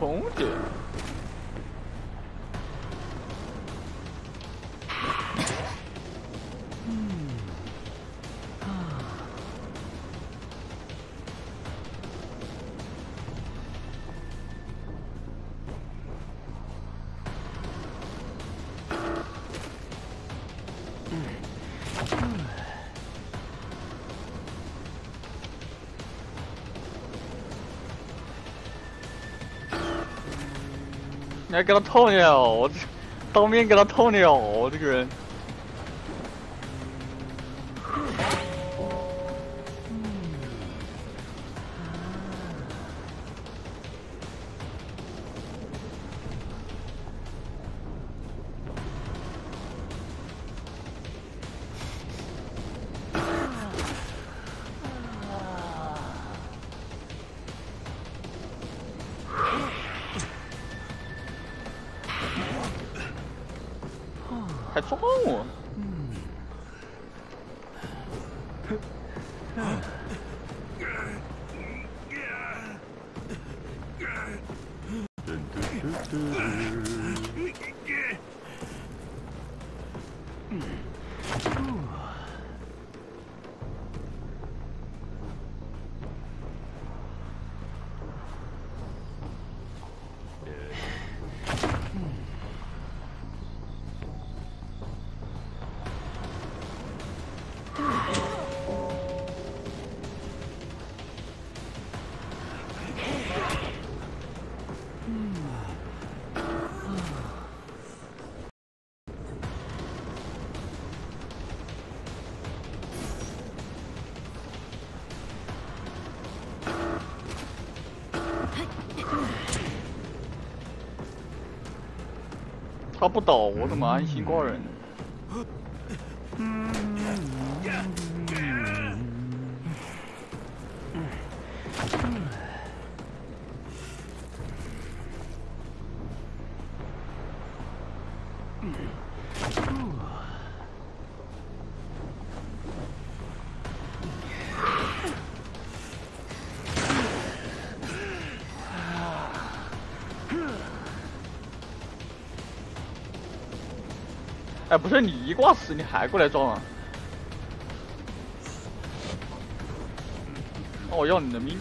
冲去。你还给他偷鸟，我这当面给他偷鸟，我这个人。还撞我！他不倒，我怎么安心挂人呢？哎，不是你一挂死，你还过来撞啊？那我要你的命！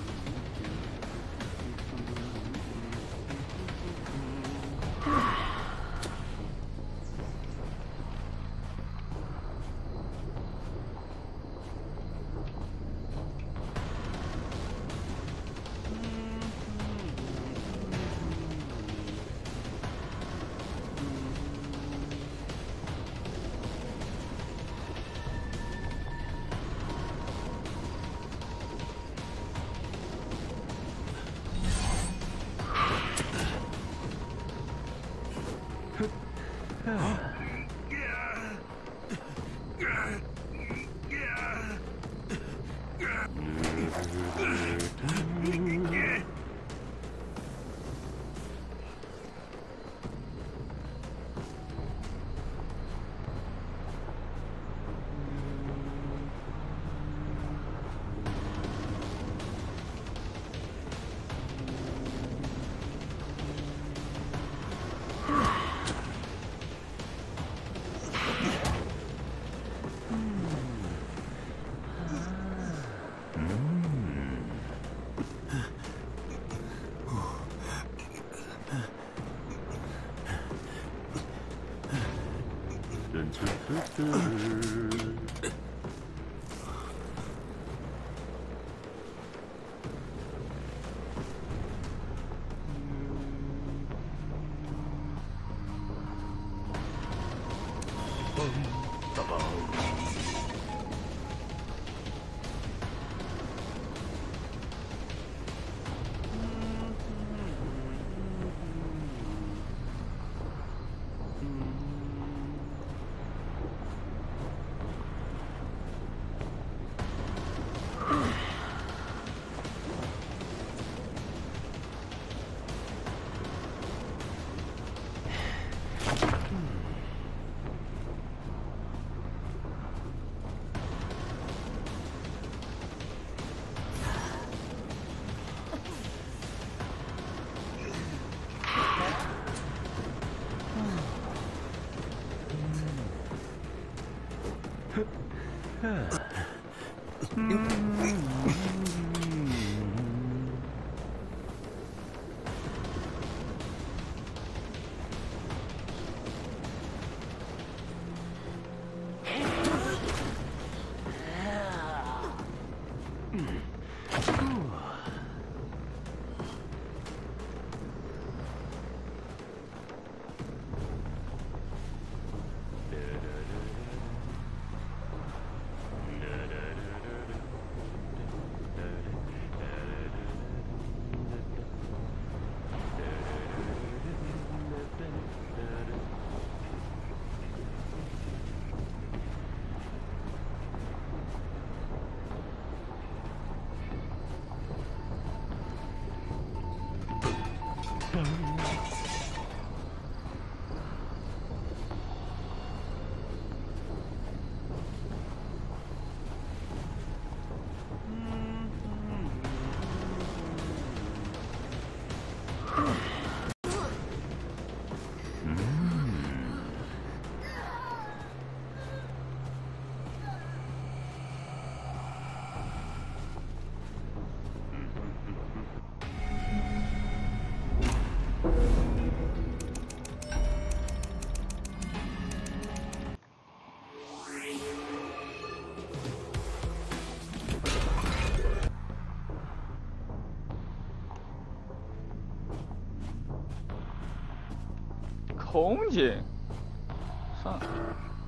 空姐，算了。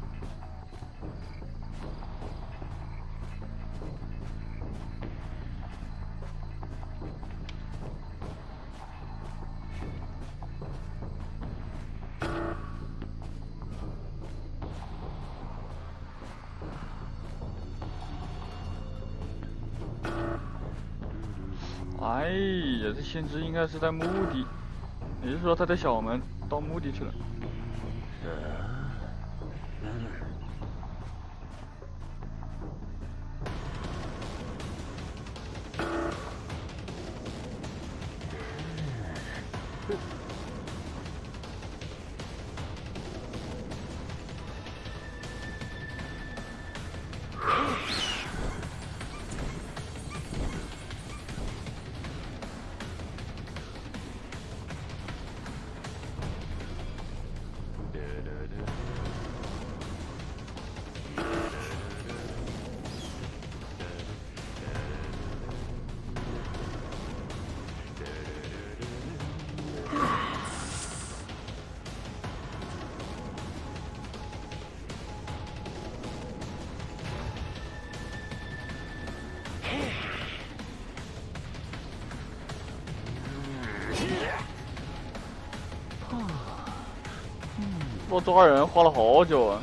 哎呀，这先知应该是在墓地，也就是说他在小门到墓地去了。我抓人花了好久啊！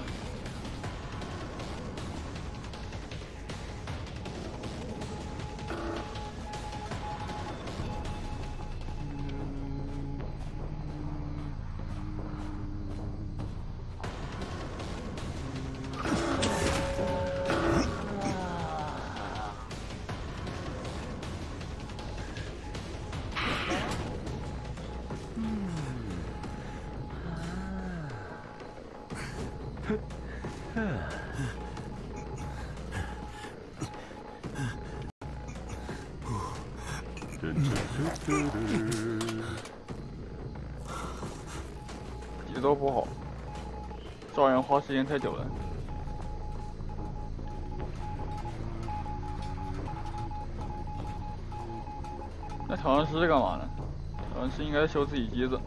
节奏不好，抓人花时间太久了。那调音师是干嘛呢？调音师应该修自己机子。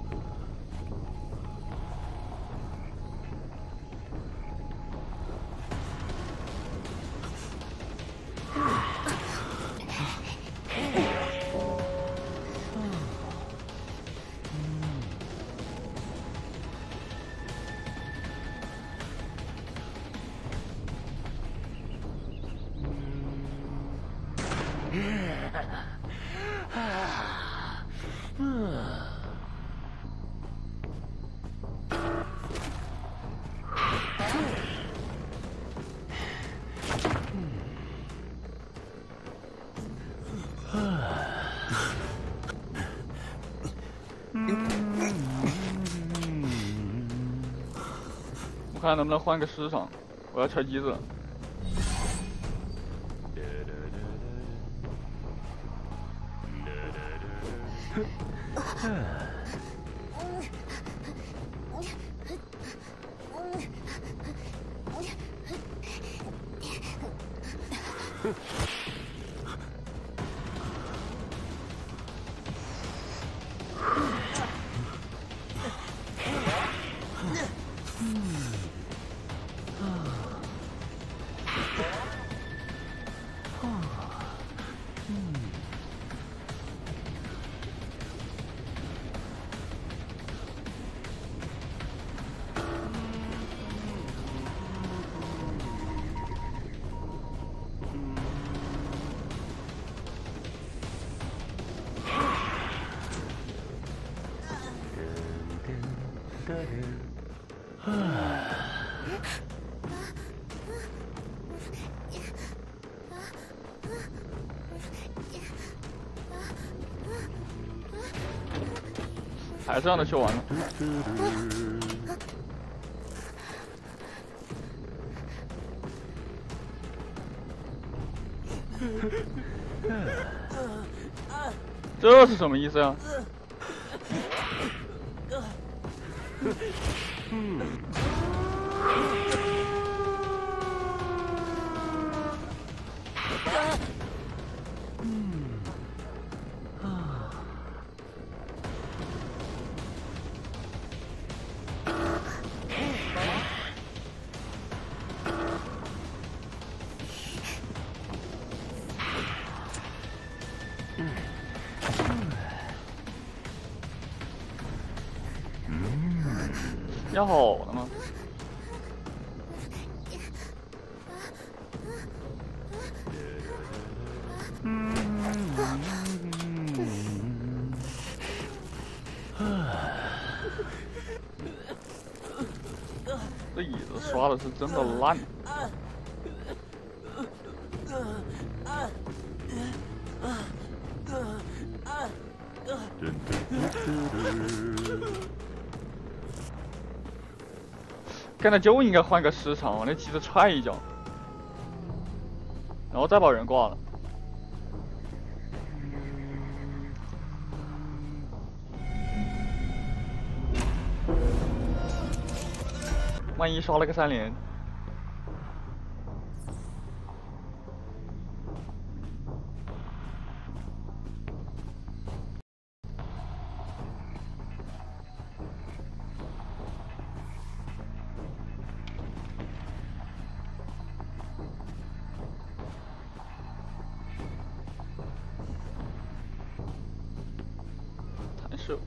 我看能不能换个时长，我要拆机子。 还是让他修完了。这是什么意思呀？要好了吗？这椅子刷的是真的烂。刚才就应该换个时长，那机子踹一脚，然后再把人挂了。万一刷了个3连。弹射。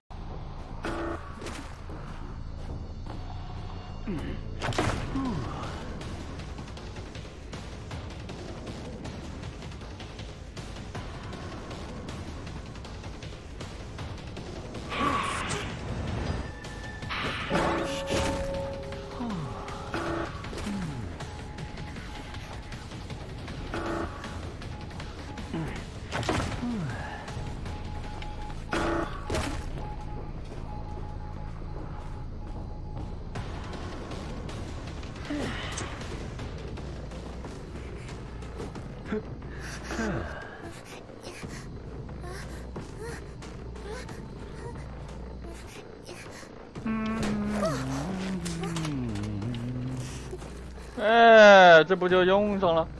哎，这不就用上了？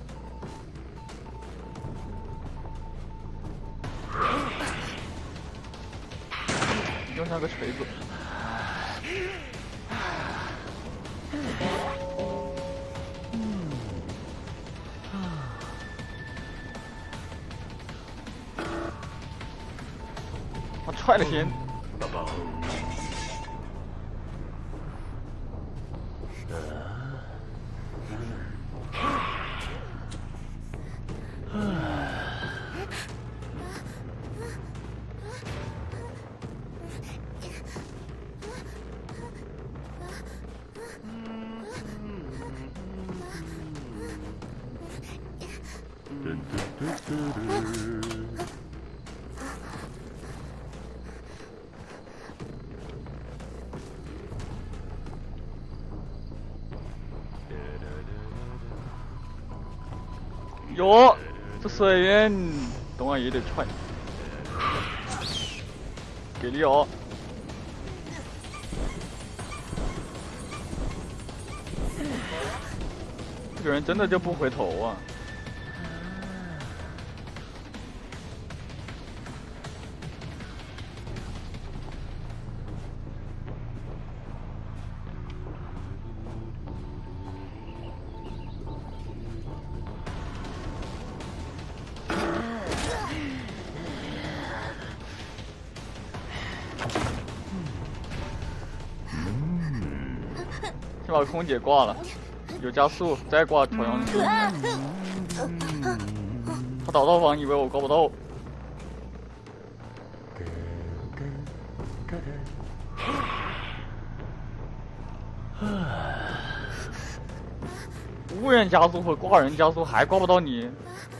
用上个锤子。我踹了先。哟，这随缘，等会也得踹。 给力哦！这个人真的就不回头啊！先把空姐挂了，有加速，再挂调上去。他打到方以为我挂不到。无人加速和挂人加速还挂不到你。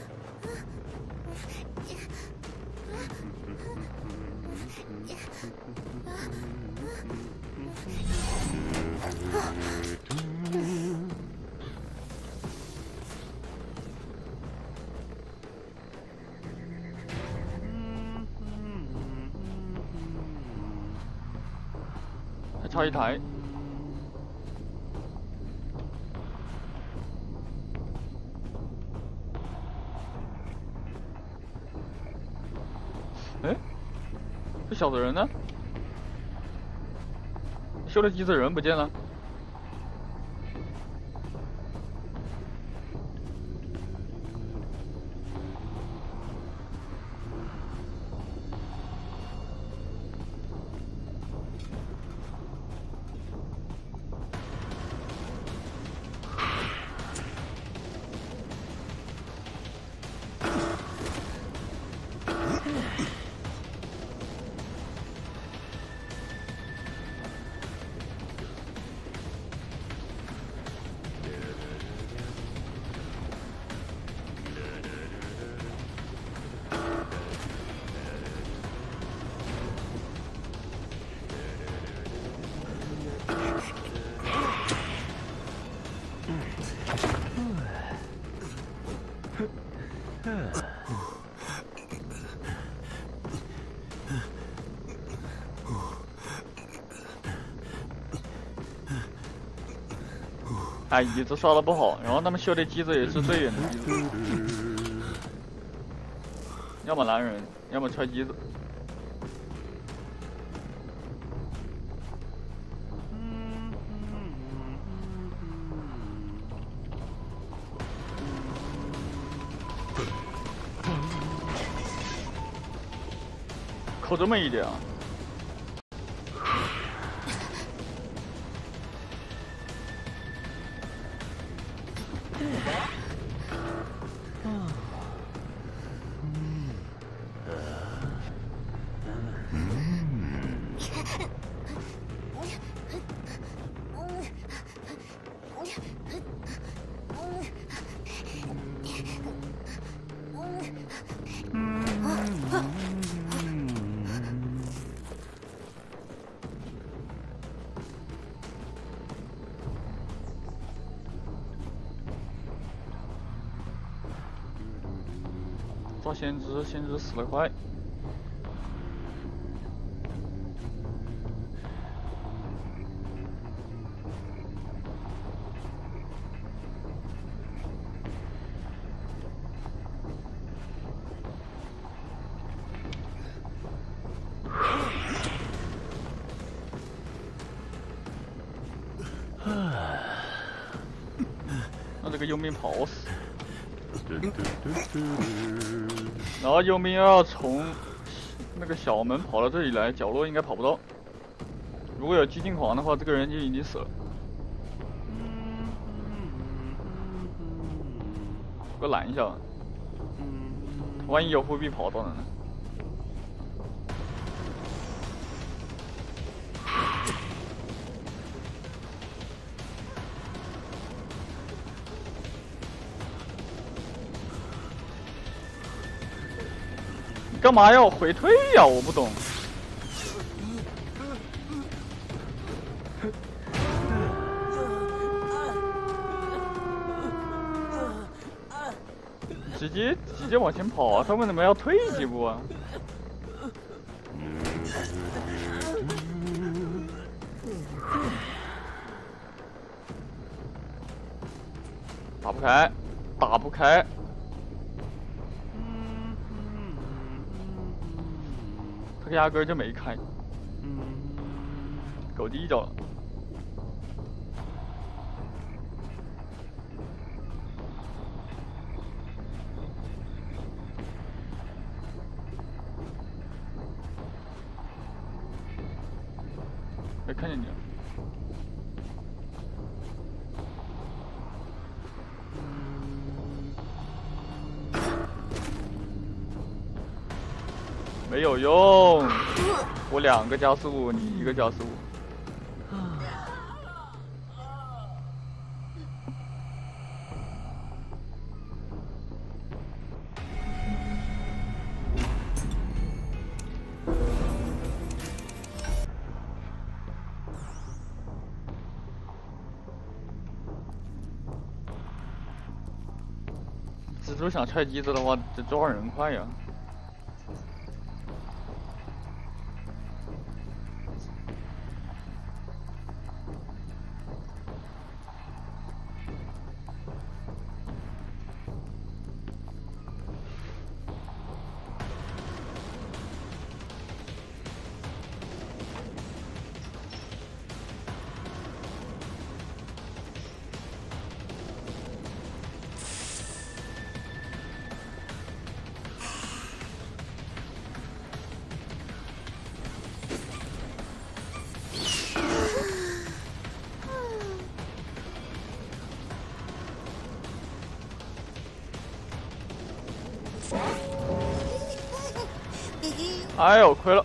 还差一台。哎，这小的人呢？修的机子人不见了。哎，椅子刷的不好，然后他们修的机子也是最远的机子，要么拦人，要么踹机子。扣这么一点啊！抓先知，先知死得快。那这个佣兵跑死。然后佣兵要从那个小门跑到这里来，角落应该跑不到。如果有激进狂的话，这个人就已经死了。给我拦一下，万一有护臂跑到了呢？干嘛要回退呀？我不懂。直接往前跑啊！他为什么要退几步啊？ 不开，打不开。他压根儿就没开。狗地着了。没看见你了。没有用，我2个加速，你1个加速。蜘蛛想踹机子的话，这抓人快呀。哎呦，亏了！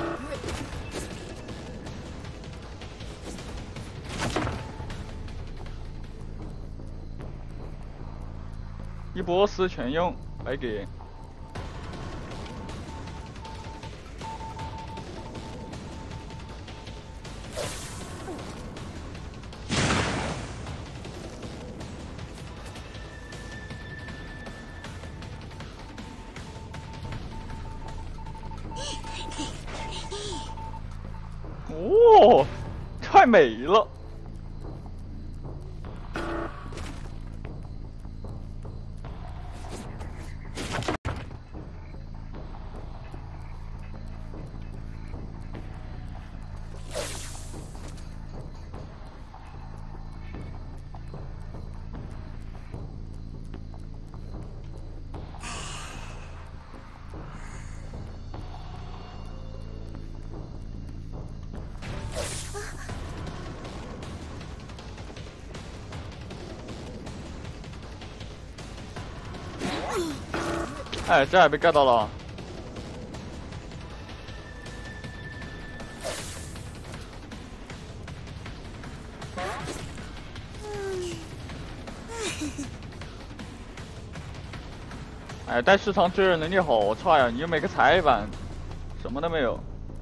一波4全用，白给。哦，太美了！哎，这还被盖到了。哎，带市场追人能力好差呀！你又没个踩板，什么都没有。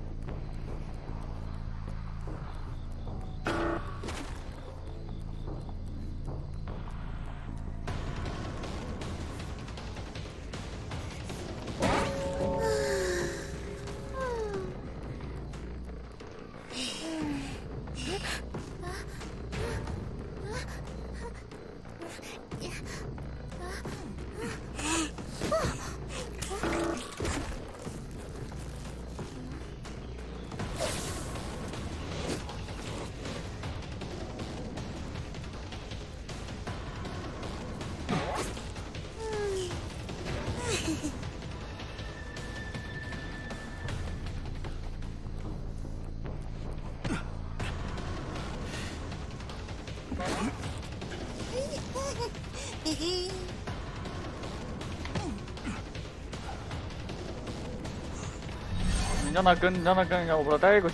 你让他跟，你让他跟一下，我把他带过去。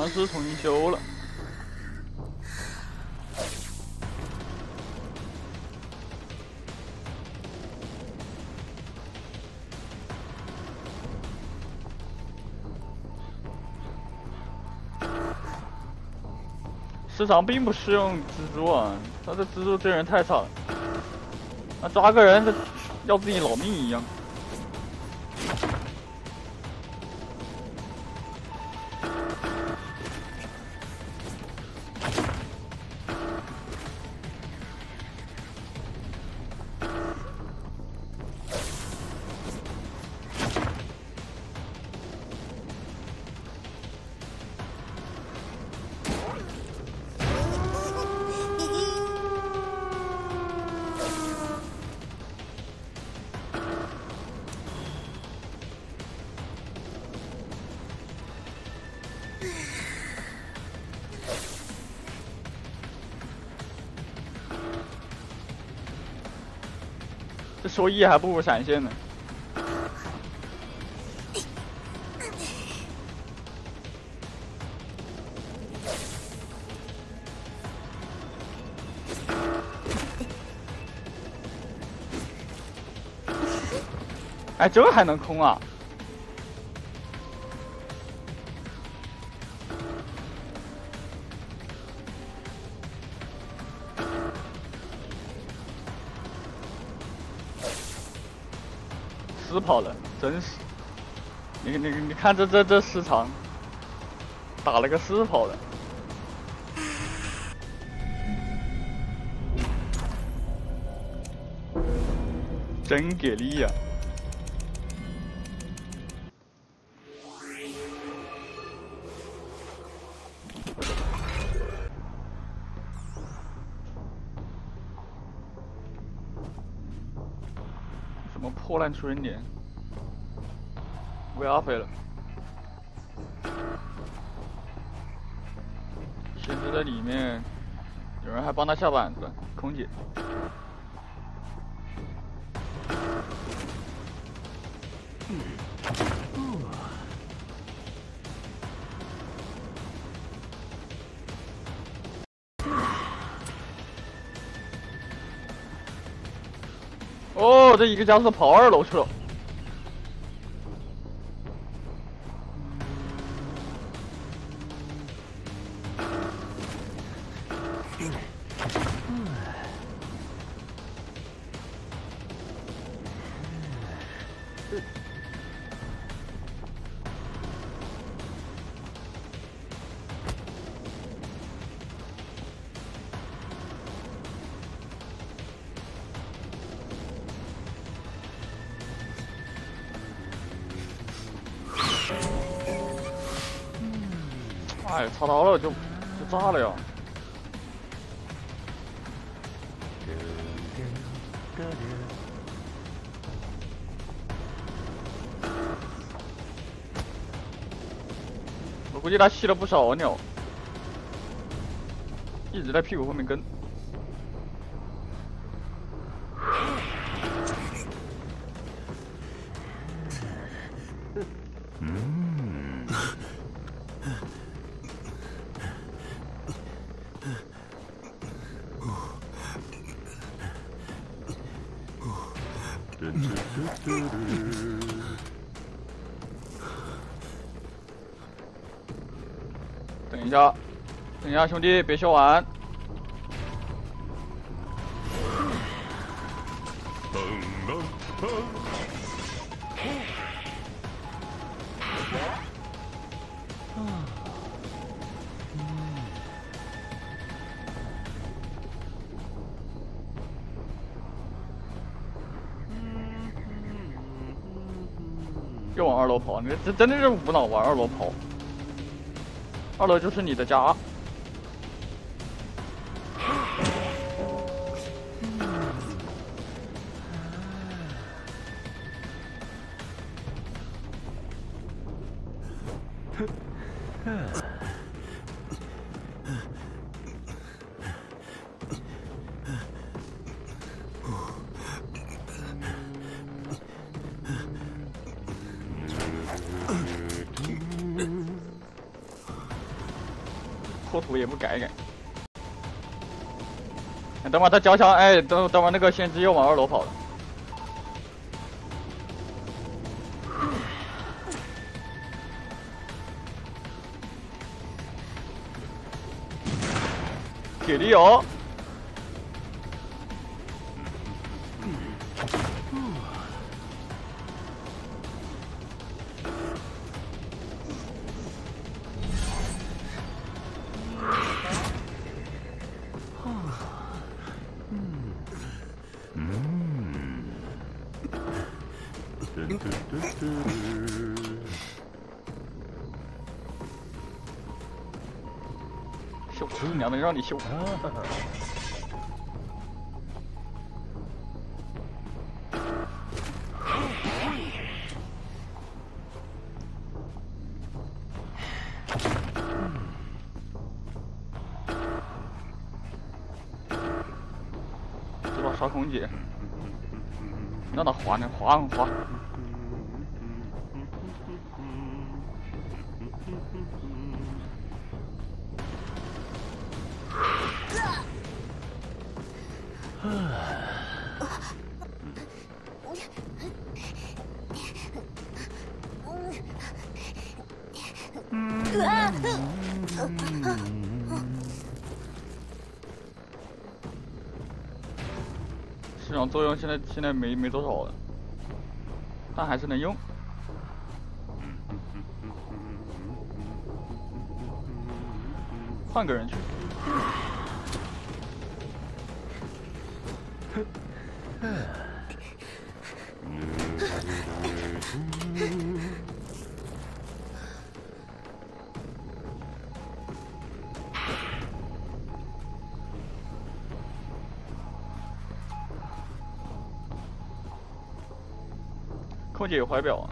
像是重新修了。市场并不适用蜘蛛啊，他的蜘蛛真人太差了，那抓个人要自己老命一样。这收益还不如闪现呢。哎，这还能空啊？死跑了，真是！你看这时长，打了个死跑了，真给力呀！什么破烂出人脸，VR 飞了，限制在里面，有人还帮他下板子，空姐。哦，这一个加速跑2楼去了。哎，插刀了就炸了呀！我估计他吸了不少鸟，一直在屁股后面跟。等一下，兄弟，别修完。又往2楼跑，你这真的是无脑往2楼跑。2楼就是你的家。 戳图也不改改。等会儿他交枪，哎，等会儿那个先知又往2楼跑了。铁力哦。 秀，娘能让你秀。这把刷空姐，让他滑呢，滑。市场作用现在没多少了，但还是能用。换个人去。空姐有怀表啊。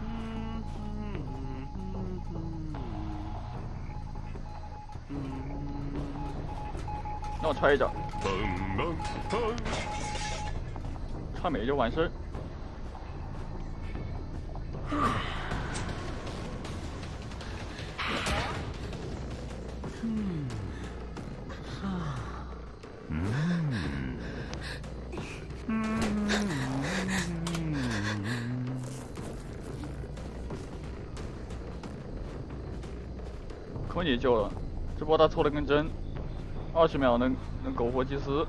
那我踹一脚，踹没就完事儿。空姐救了，这波他抽的更真，20秒能苟活祭司。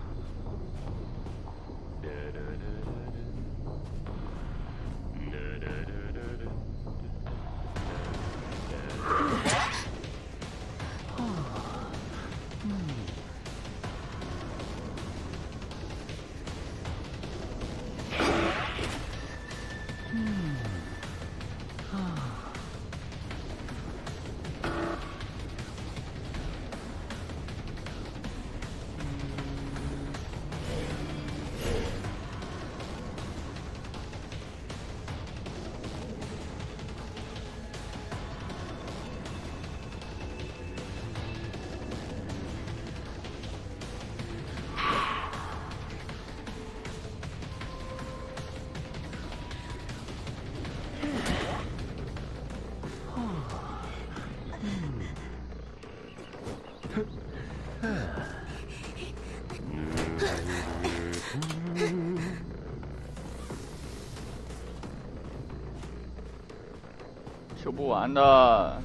修不完的。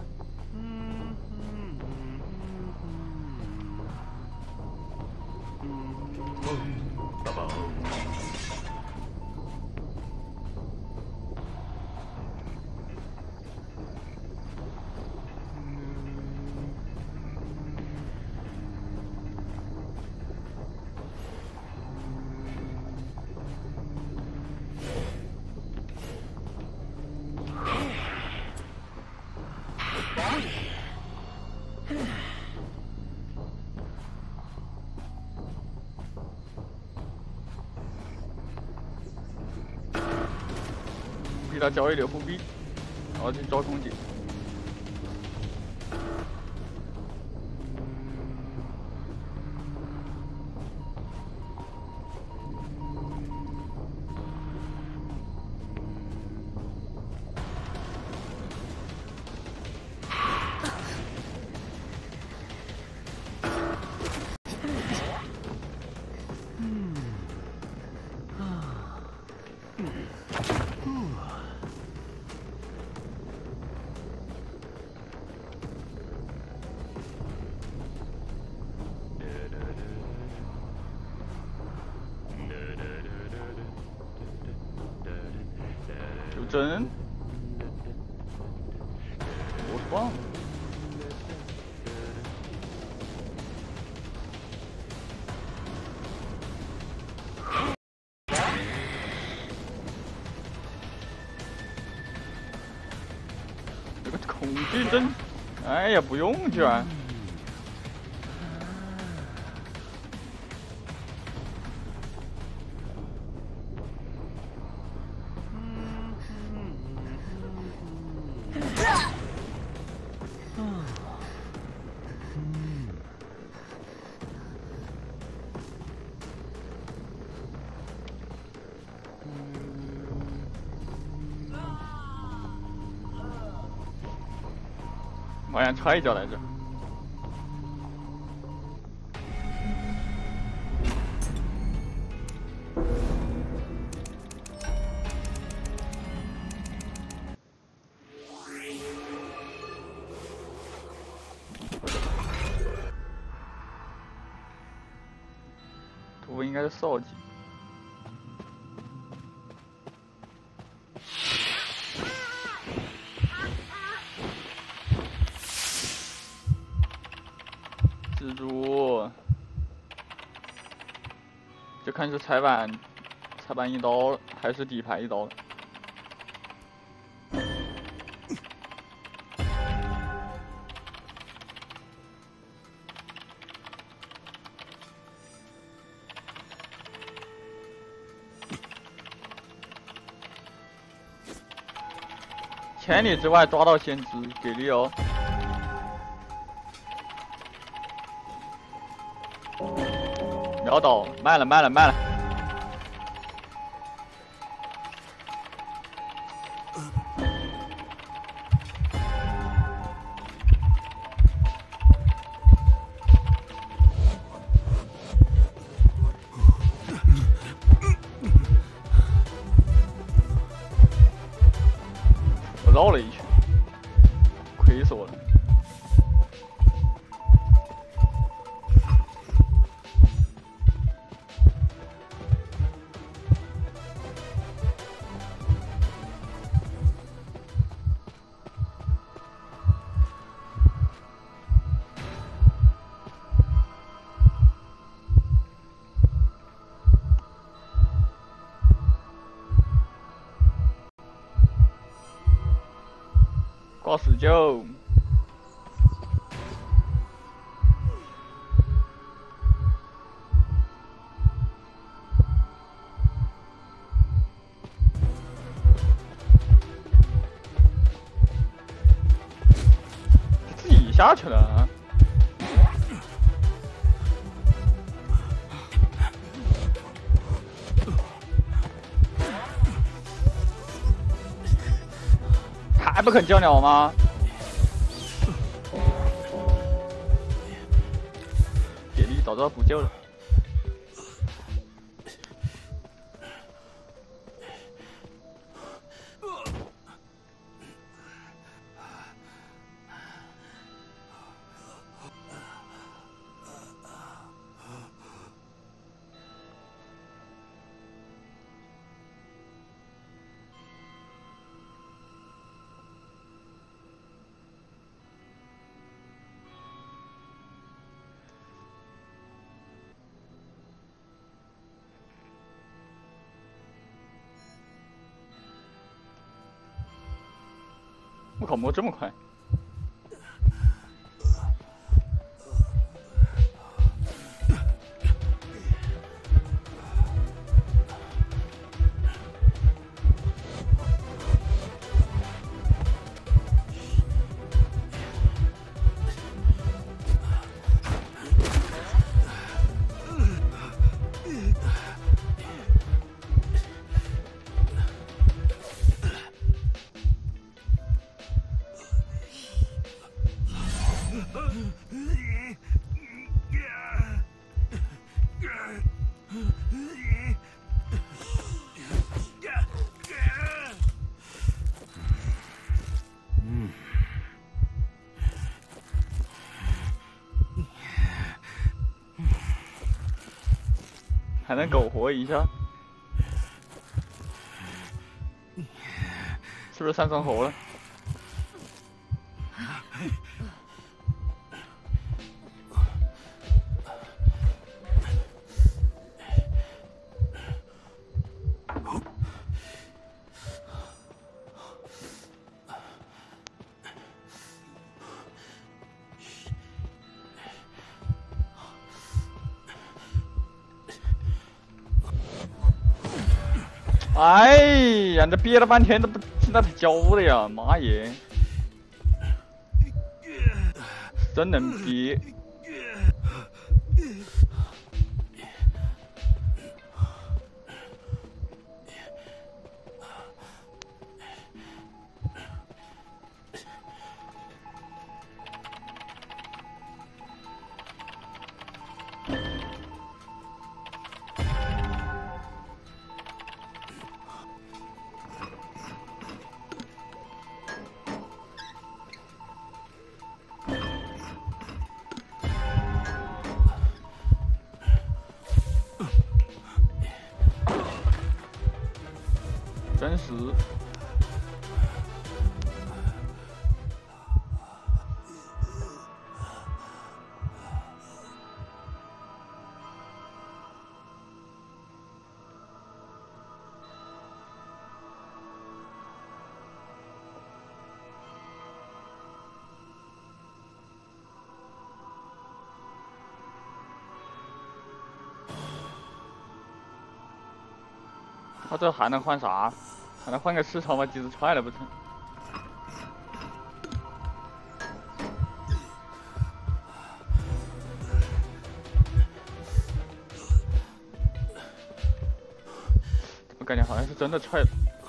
给他交一点护币，然后去抓空姐。 针，我忘了。这个恐惧针，哎呀，不用居然。好像踹一脚来着。图应该是扫帚。蜘蛛，就看是裁判一刀还是底牌一刀。千里之外抓到先知，给力哦！秒倒，慢了。我绕了一圈，亏死我了。挂死救！自己下去了啊！还不肯叫鸟吗？给力，早知道不救了。我靠，摸这么快！还能苟活一下。 是不是上生活了？哎呀，这憋了半天都不听到他教的呀！妈耶，真能憋。真实。他这还能换啥？还能换个市场把机子踹了不成？我感觉好像是真的踹了。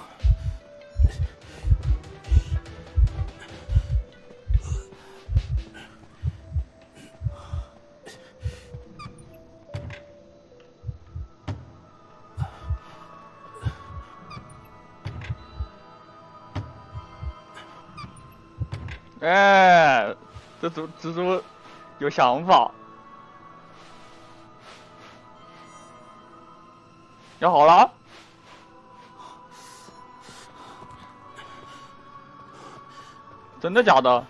哎，这蜘蛛有想法，要好了，真的假的？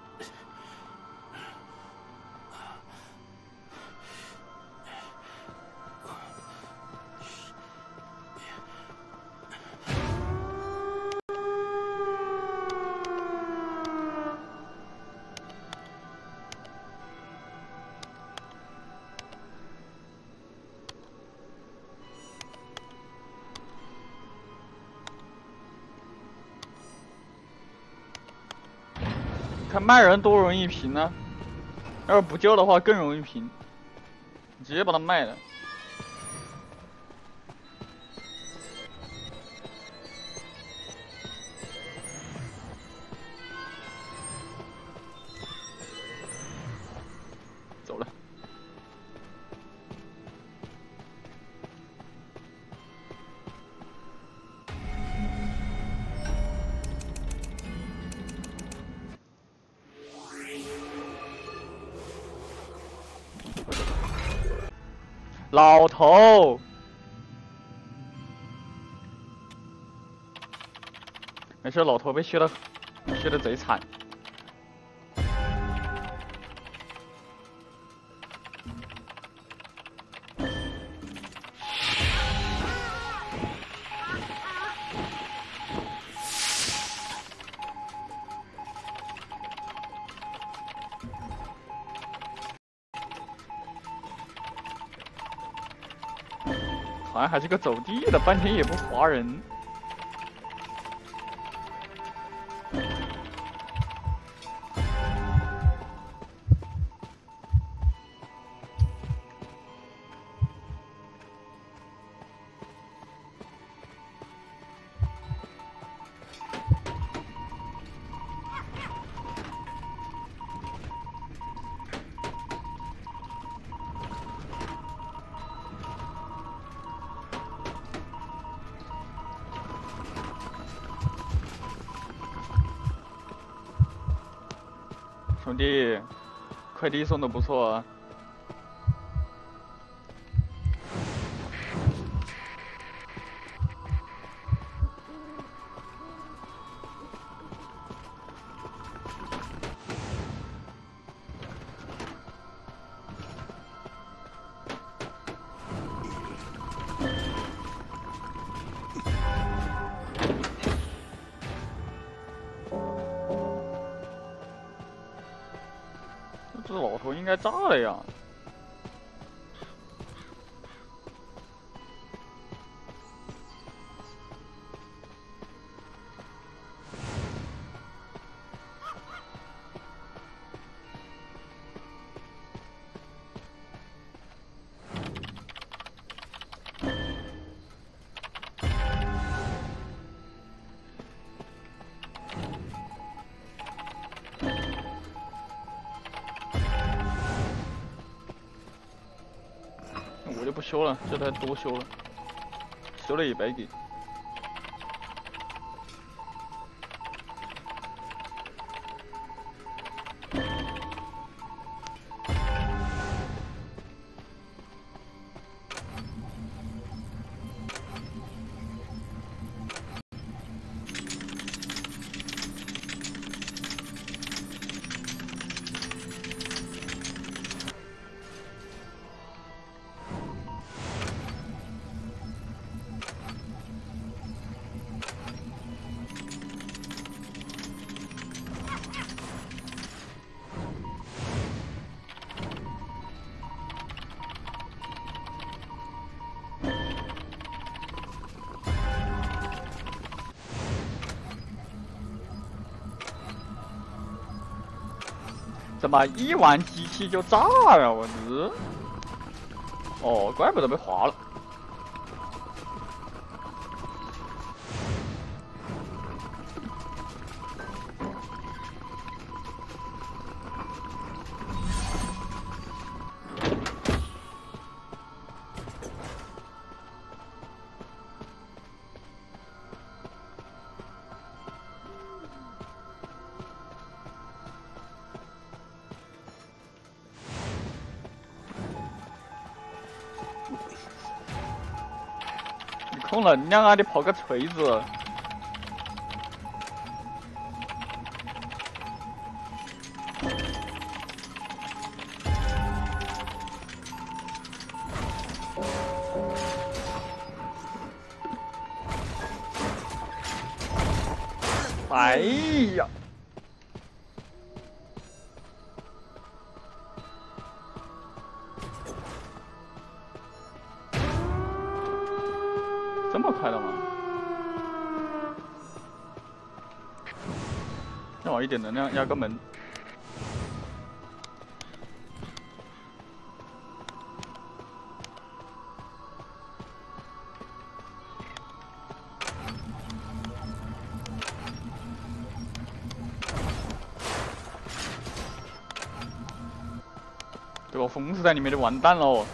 看卖人多容易平呢，要是不救的话更容易平，直接把它卖了。走了。老头，没事，老头被削的贼惨。好像还是个走地的，半天也不划人。兄弟，快递送的不错啊。 老头应该炸了呀。我就不修了，这台多修了，修了也白给。怎么一玩机器就炸了？我日！哦，怪不得被划了。充能量啊！你跑个锤子！哎呀！这么快了吗？让我一点能量压个门。这个疯子在里面就完蛋喽！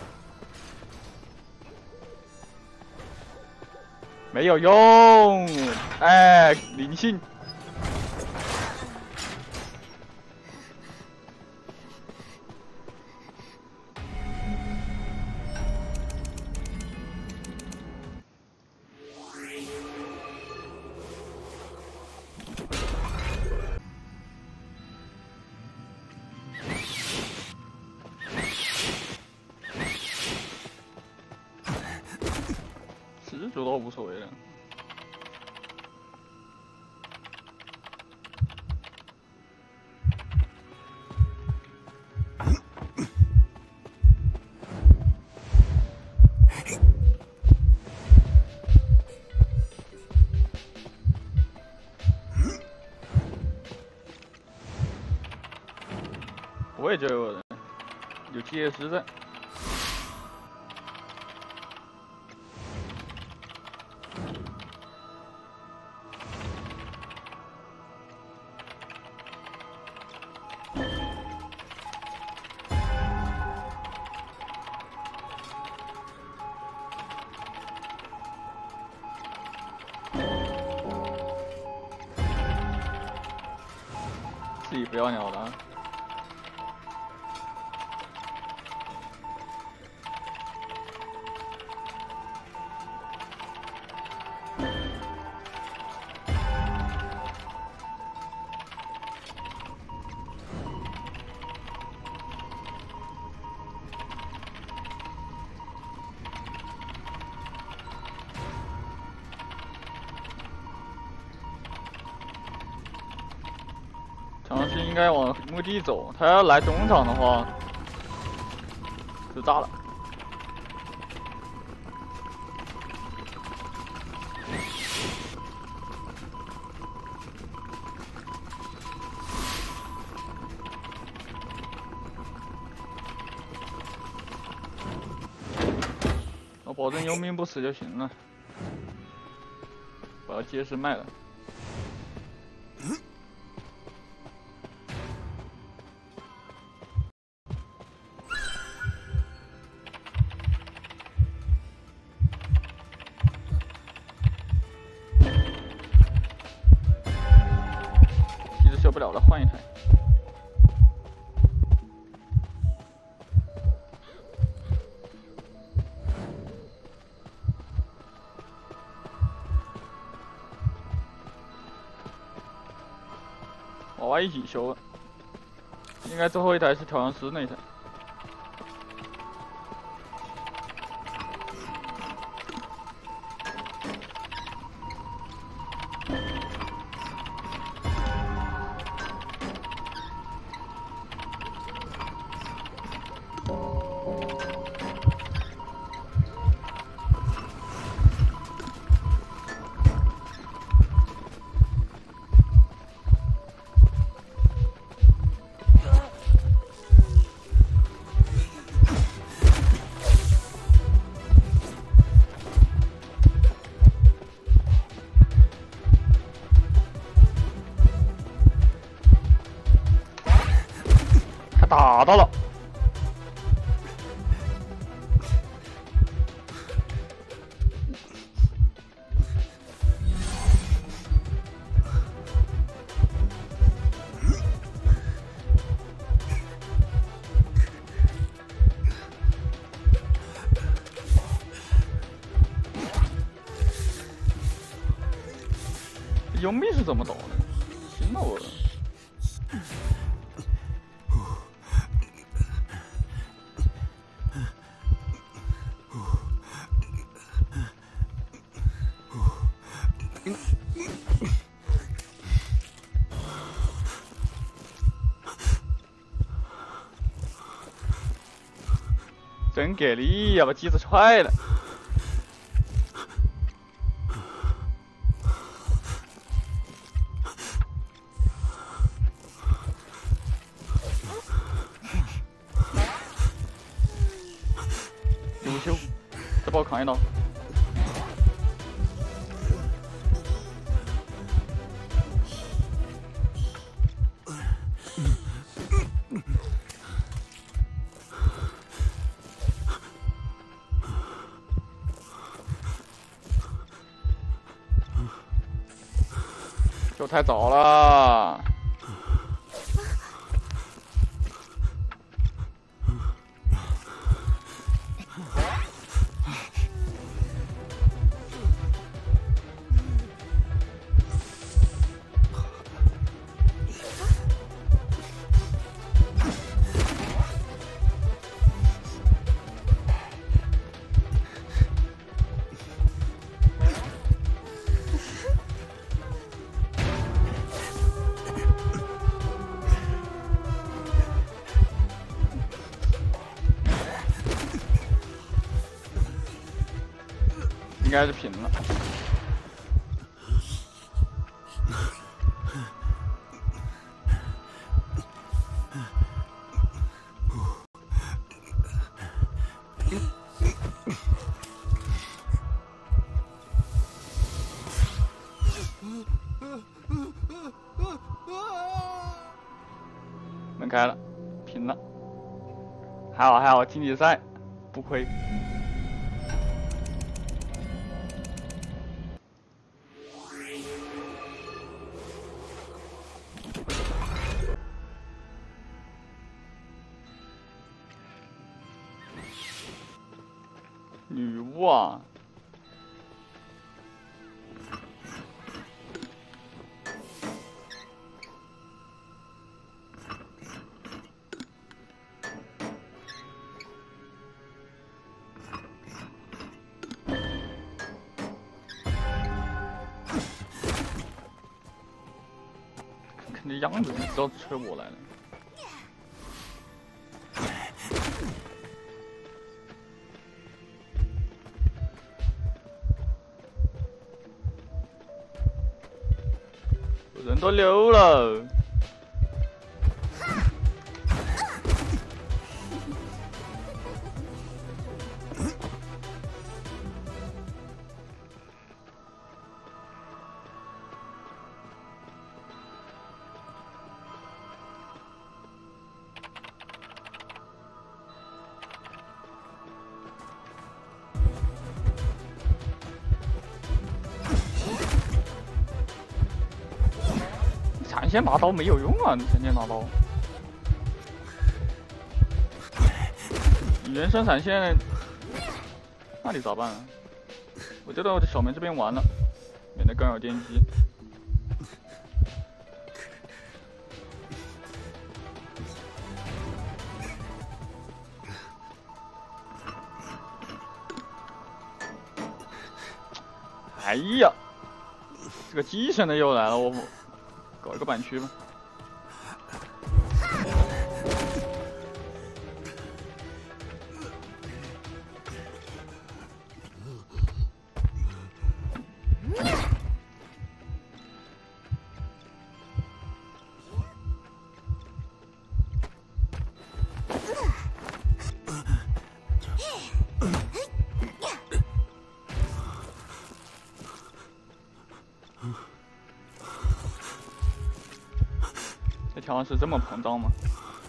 没有用，哎，灵性。蜘蛛倒无所谓了。我也觉得有结石在。自己不要鸟了。 调香师应该往墓地走，他要来中场的话，就炸了。我保证幽冥不死就行了，把结石卖了。受不了了，换一台。娃娃一起修了，应该最后一台是调香师那一台。打到了，幽冥是怎么倒的？行了我。真给力呀！把机子踹了。优秀，再帮我扛一刀。就太早了。应该是平了。门开了，平了。还好，晋级赛不亏。女巫啊！肯你样子就知道吹我来了。人都溜了。 闪现拿刀没有用啊！闪现拿刀，原生闪现，那你咋办啊？我就到小门这边玩了，免得干扰电机。哎呀，这个机神的又来了，我。 搞一个板区吧。这条是这么膨胀吗？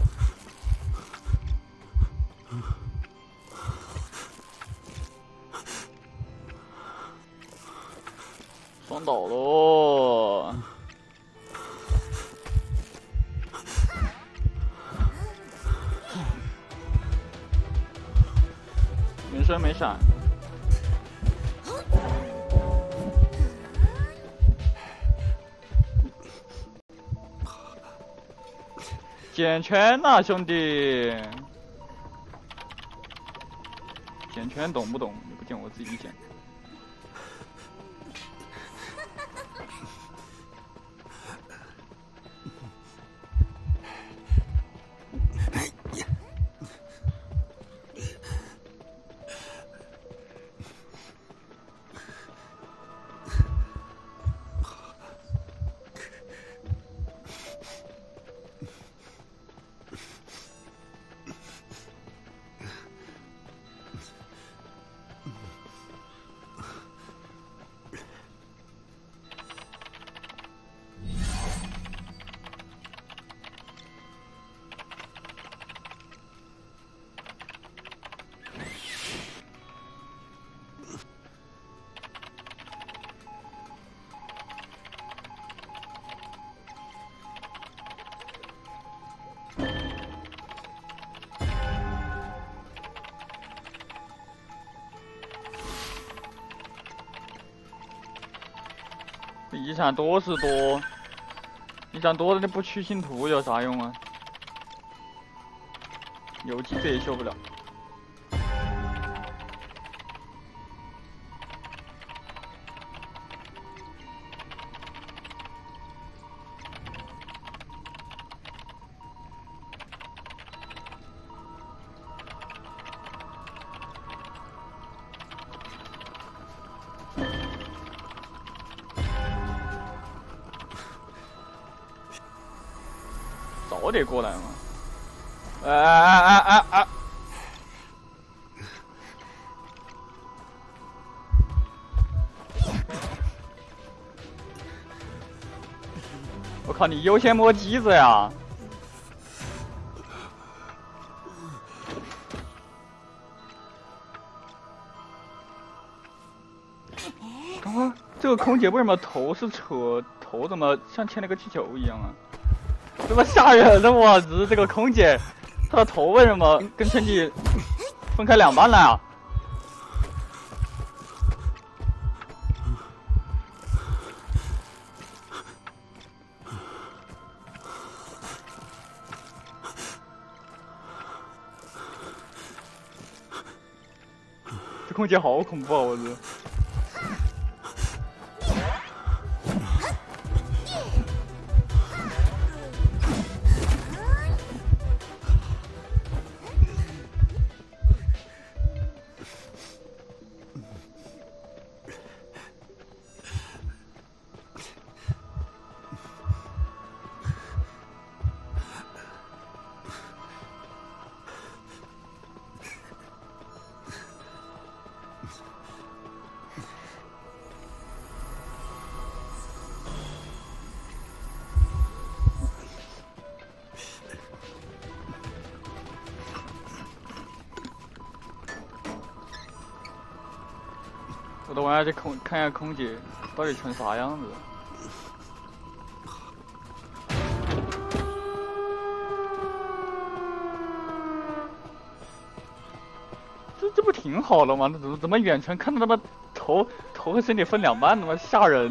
双倒喽！原生没闪。 捡圈呐、兄弟！捡圈懂不懂？你不捡，我自己捡。一闪多是多，一闪多了你不去信徒有啥用啊？有机子也修不了。早点过来嘛！哎！我靠，你优先摸机子呀！刚刚这个空姐为什么头是扯头，怎么像牵了个气球一样啊？ 这么吓人的我日！这个空姐，她的头为什么跟天气分开两半了啊？这空姐好恐怖啊！我日！ 我到晚上去看下空姐到底成啥样子。这不挺好的吗？那怎么远程看到他妈头和身体分两半，他妈吓人！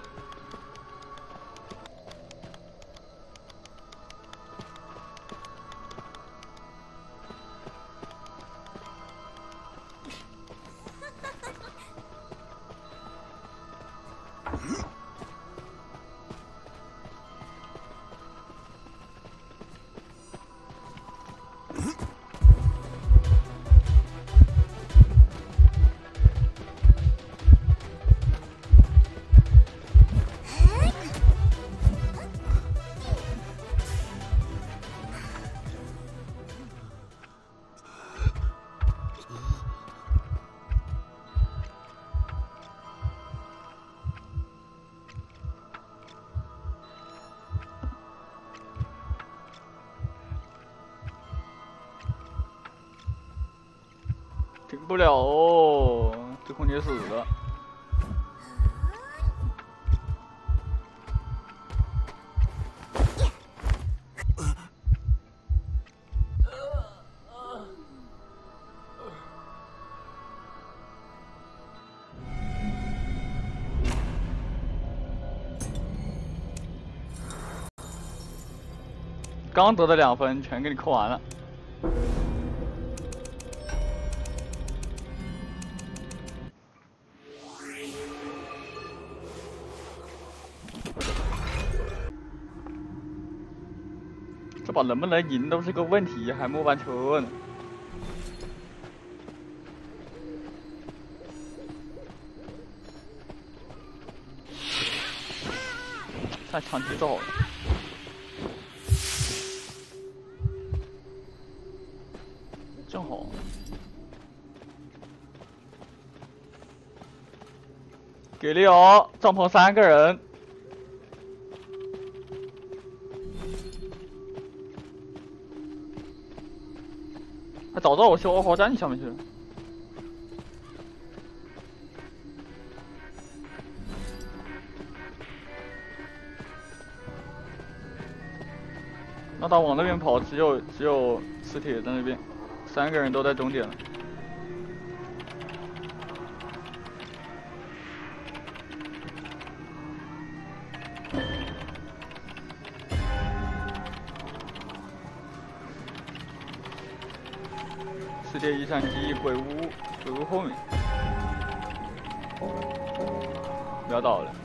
停不了哦，这空姐死了。刚得的2分全给你扣完了。这把能不能赢都是个问题，还末班车呢。太长期走了。正好。给力哦！帐篷3个人。还早知道我修2号站上面去了。那他往那边跑，只有磁铁在那边，3个人都在终点了。磁铁遗产机鬼屋后面，秒倒了。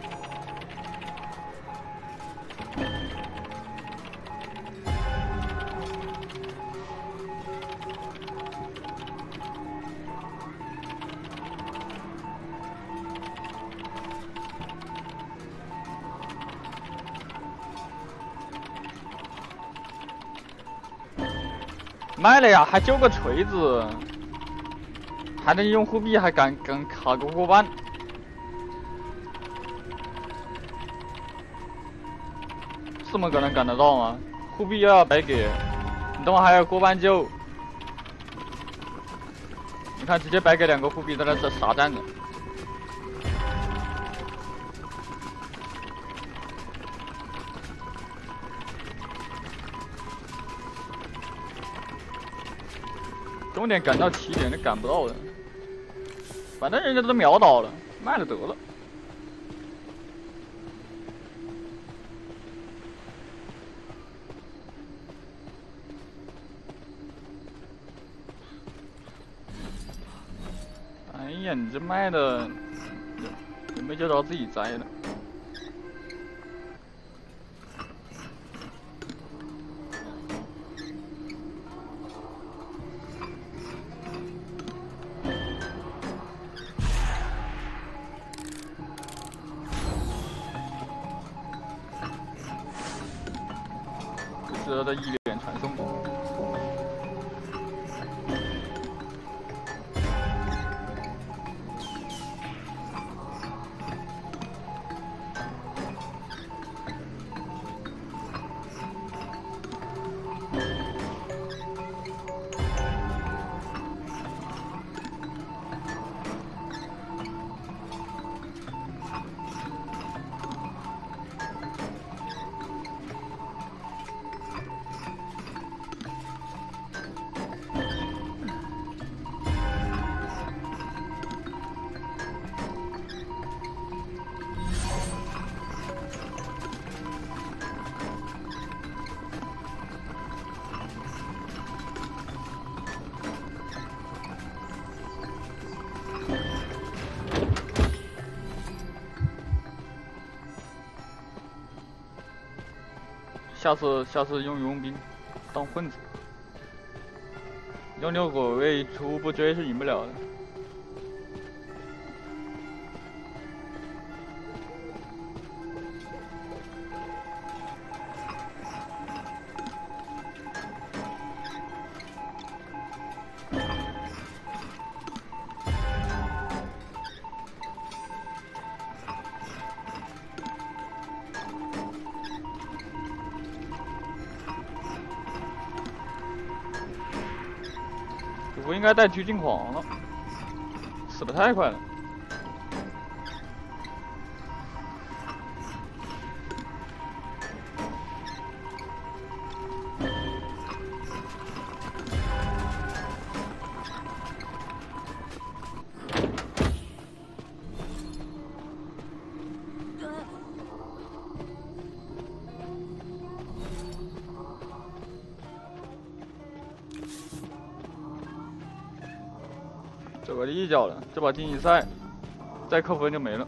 卖了呀，还揪个锤子，还能用护臂，还敢卡个过半，这么个能赶得到吗？护臂又要白给，你等会还要过半救，你看直接白给2个护臂在那傻站着。终点赶到起点，就赶不到的。反正人家都秒倒了，卖了得了。哎呀，你这卖的有没有救着自己栽的？值得一连传送。 下次用佣兵当混子，用6个位初步追是赢不了的。我应该带狙击狂了，死得太快了。这个一脚了，这把经济赛再扣分就没了。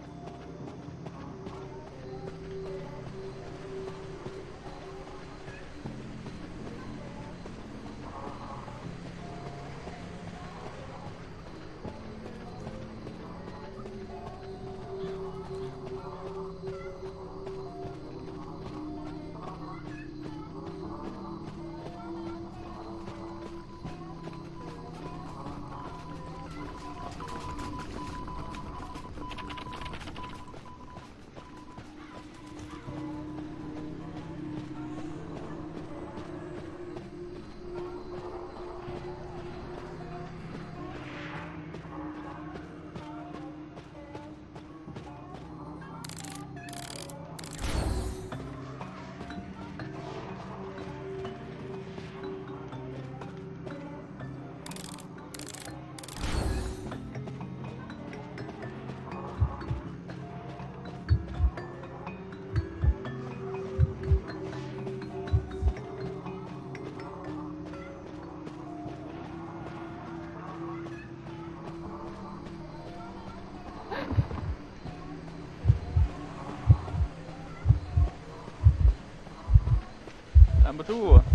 拦不住啊！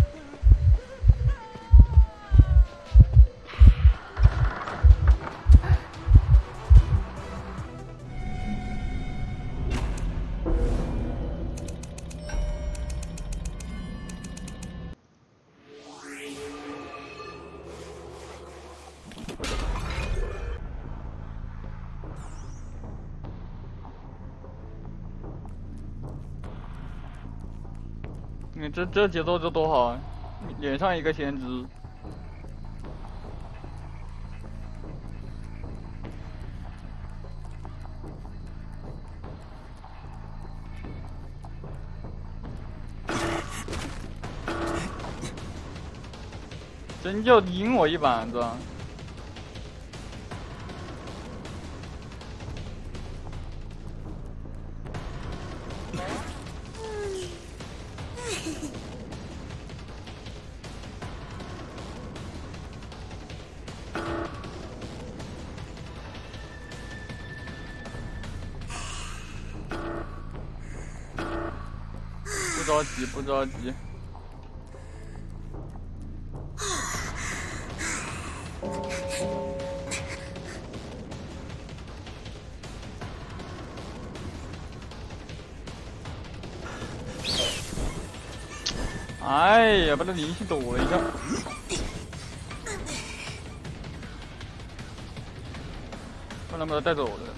你这节奏就多好啊！连上一个先知。真就阴我一板子。不着急，不着急。哎呀，把他灵气躲了一下。不然把他带走了。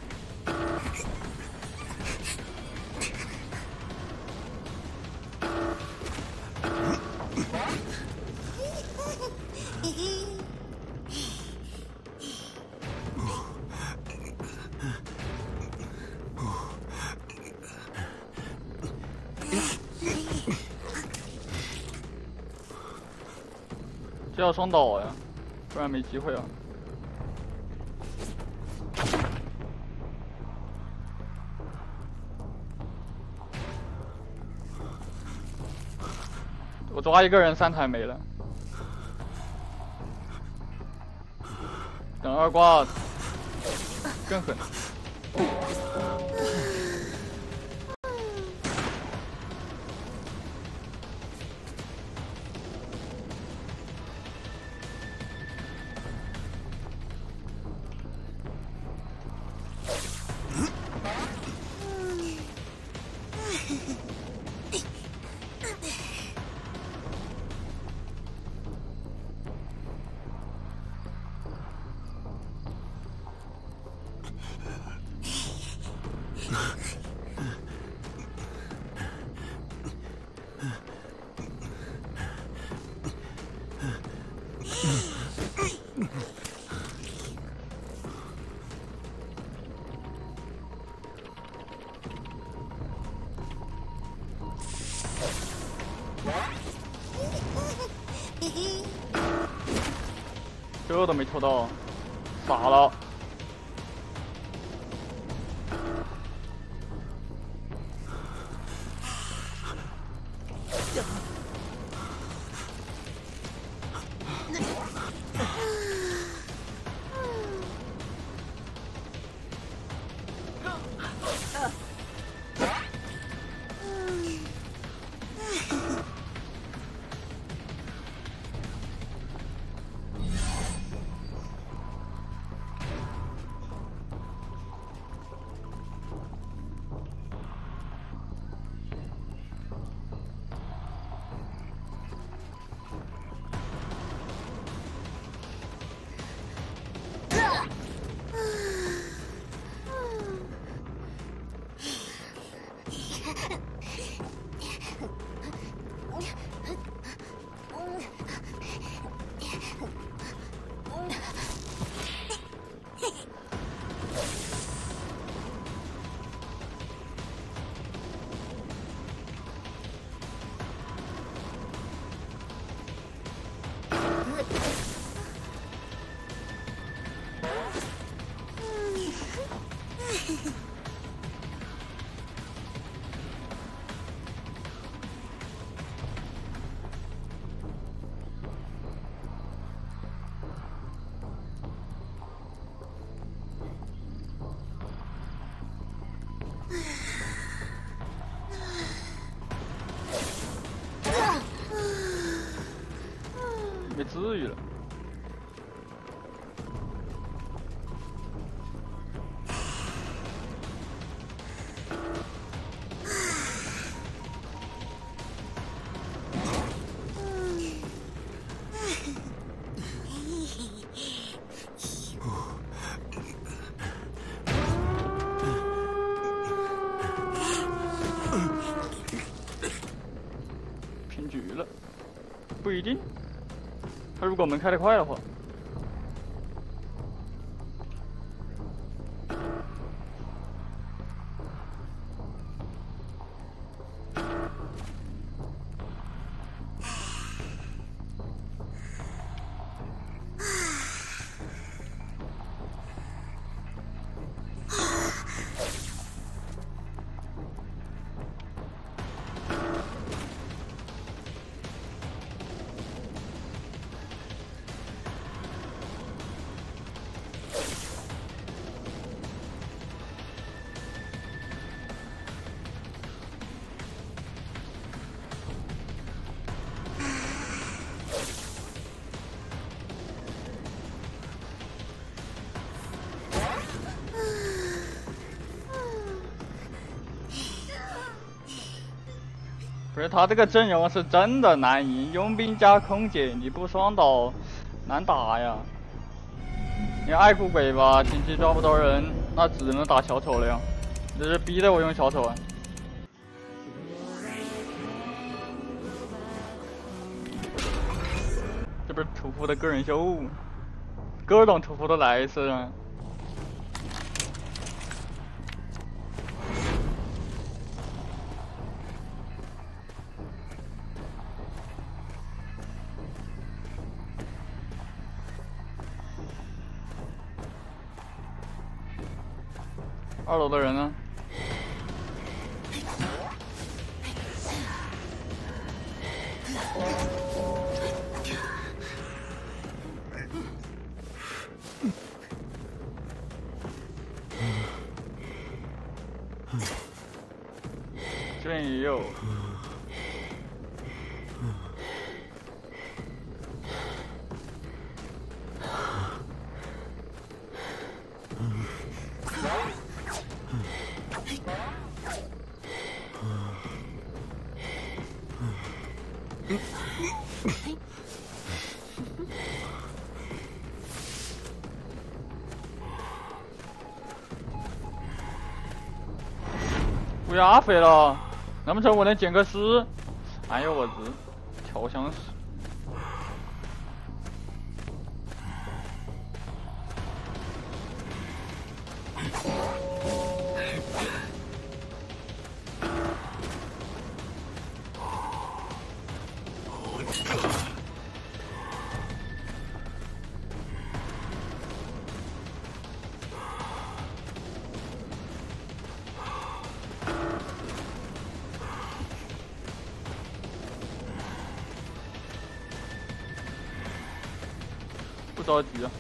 这要双倒呀，不然没机会啊。我抓一个人3台没了，等2挂更狠。 这都没抽到，傻了。没至于了。平局了，不一定。他如果门开得快的话，不是他这个阵容是真的难赢，佣兵加空姐，你不双刀难打呀。你爱哭鬼吧，前期抓不到人，那只能打小丑了呀。这是逼着我用小丑啊。这不是屠夫的个人秀，各种屠夫都来一次啊。2楼的人呢？这边也有。 压肥了，那么成我能捡个尸？哎呦我日，调香师。不着急啊。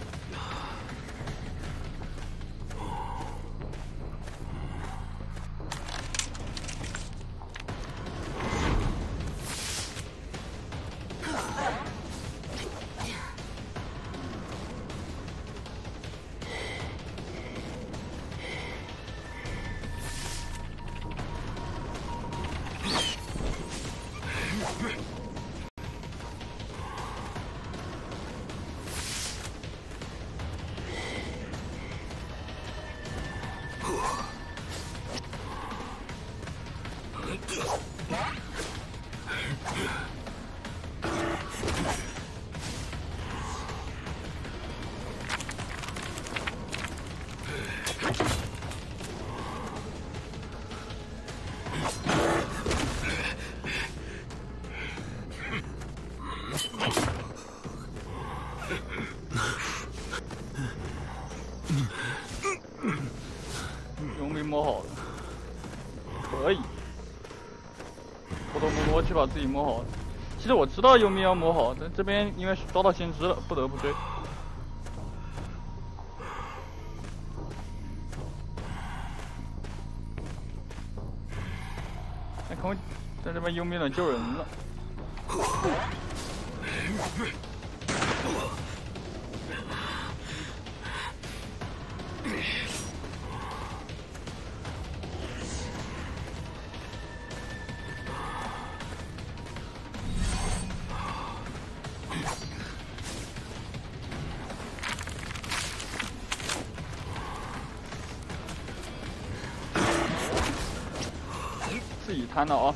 佣兵摸好了，可以。偷偷摸摸去把自己摸好了。其实我知道佣兵要摸好，但这边因为抓到先知了，不得不追。那空在这边佣兵能救人了。自己贪了啊！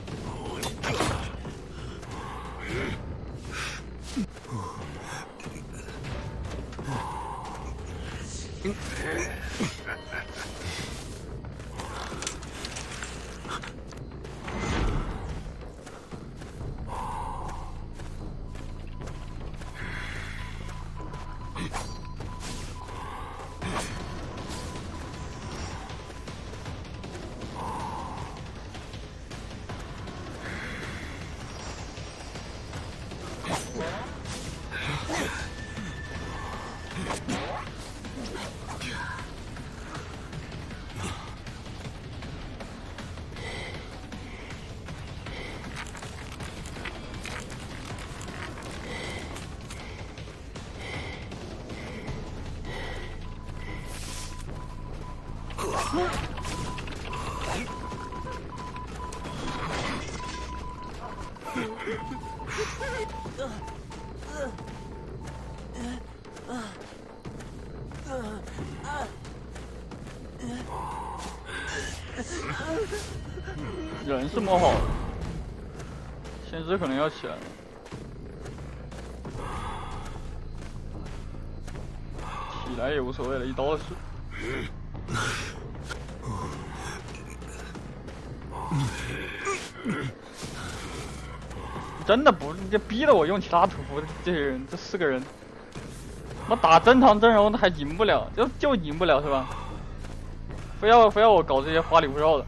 人是摸好了，先知可能要起来了。起来也无所谓了，一刀死。真的不，你逼得我用其他屠夫，这些人，这4个人，我打正常阵容还赢不了，就赢不了是吧？非要我搞这些花里胡哨的。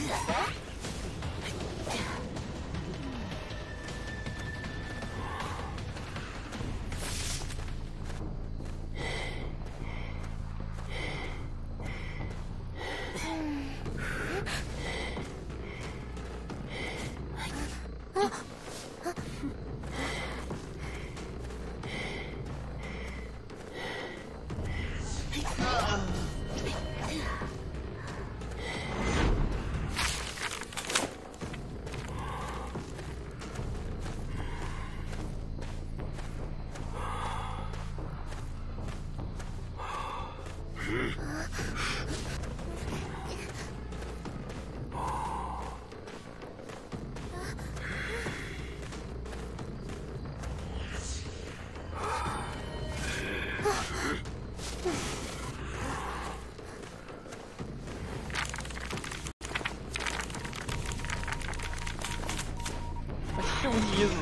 秀机子，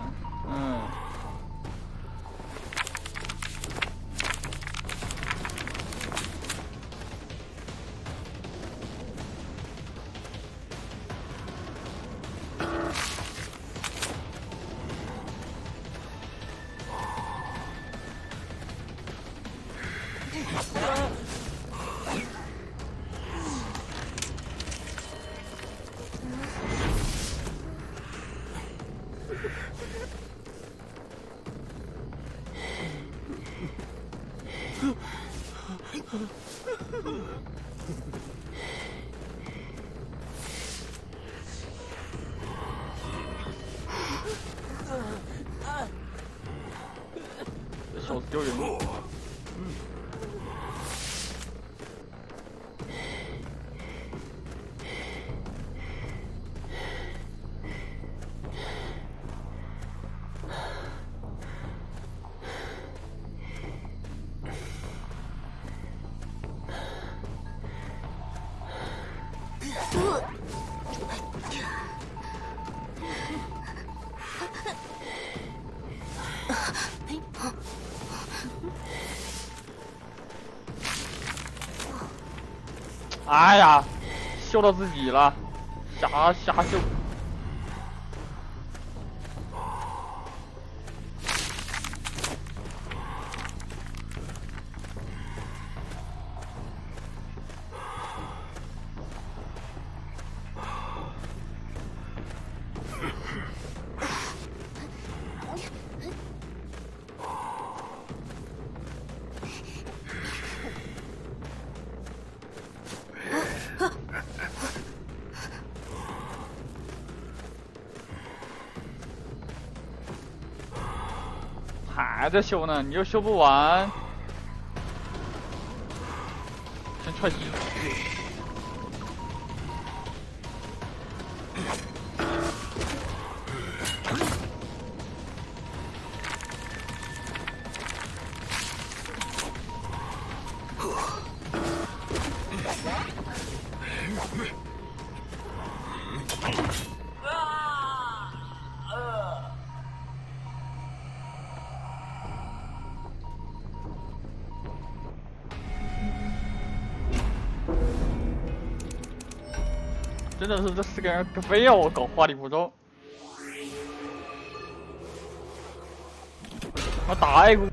这手子丢人。哎呀，秀到自己了，瞎秀。还在修呢，你又修不完，先踹机子。真的是这4个人非要我搞花里胡哨，我打一股。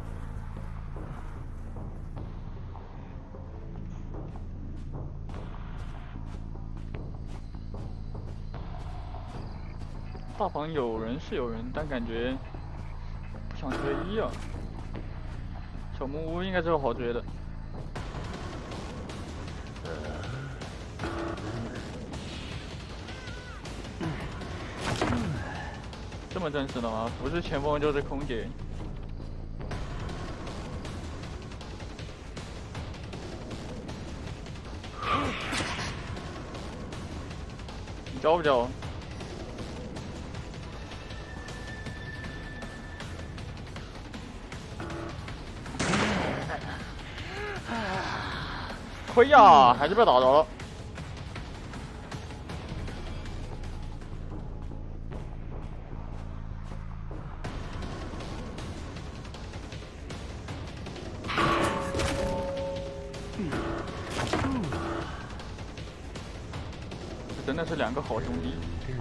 大房有人是有人，但感觉不想追啊。小木屋应该是个好追的。这么正式的吗？不是前锋就是空姐。你招不招？亏呀，还是被打着了。 真的是两个好兄弟。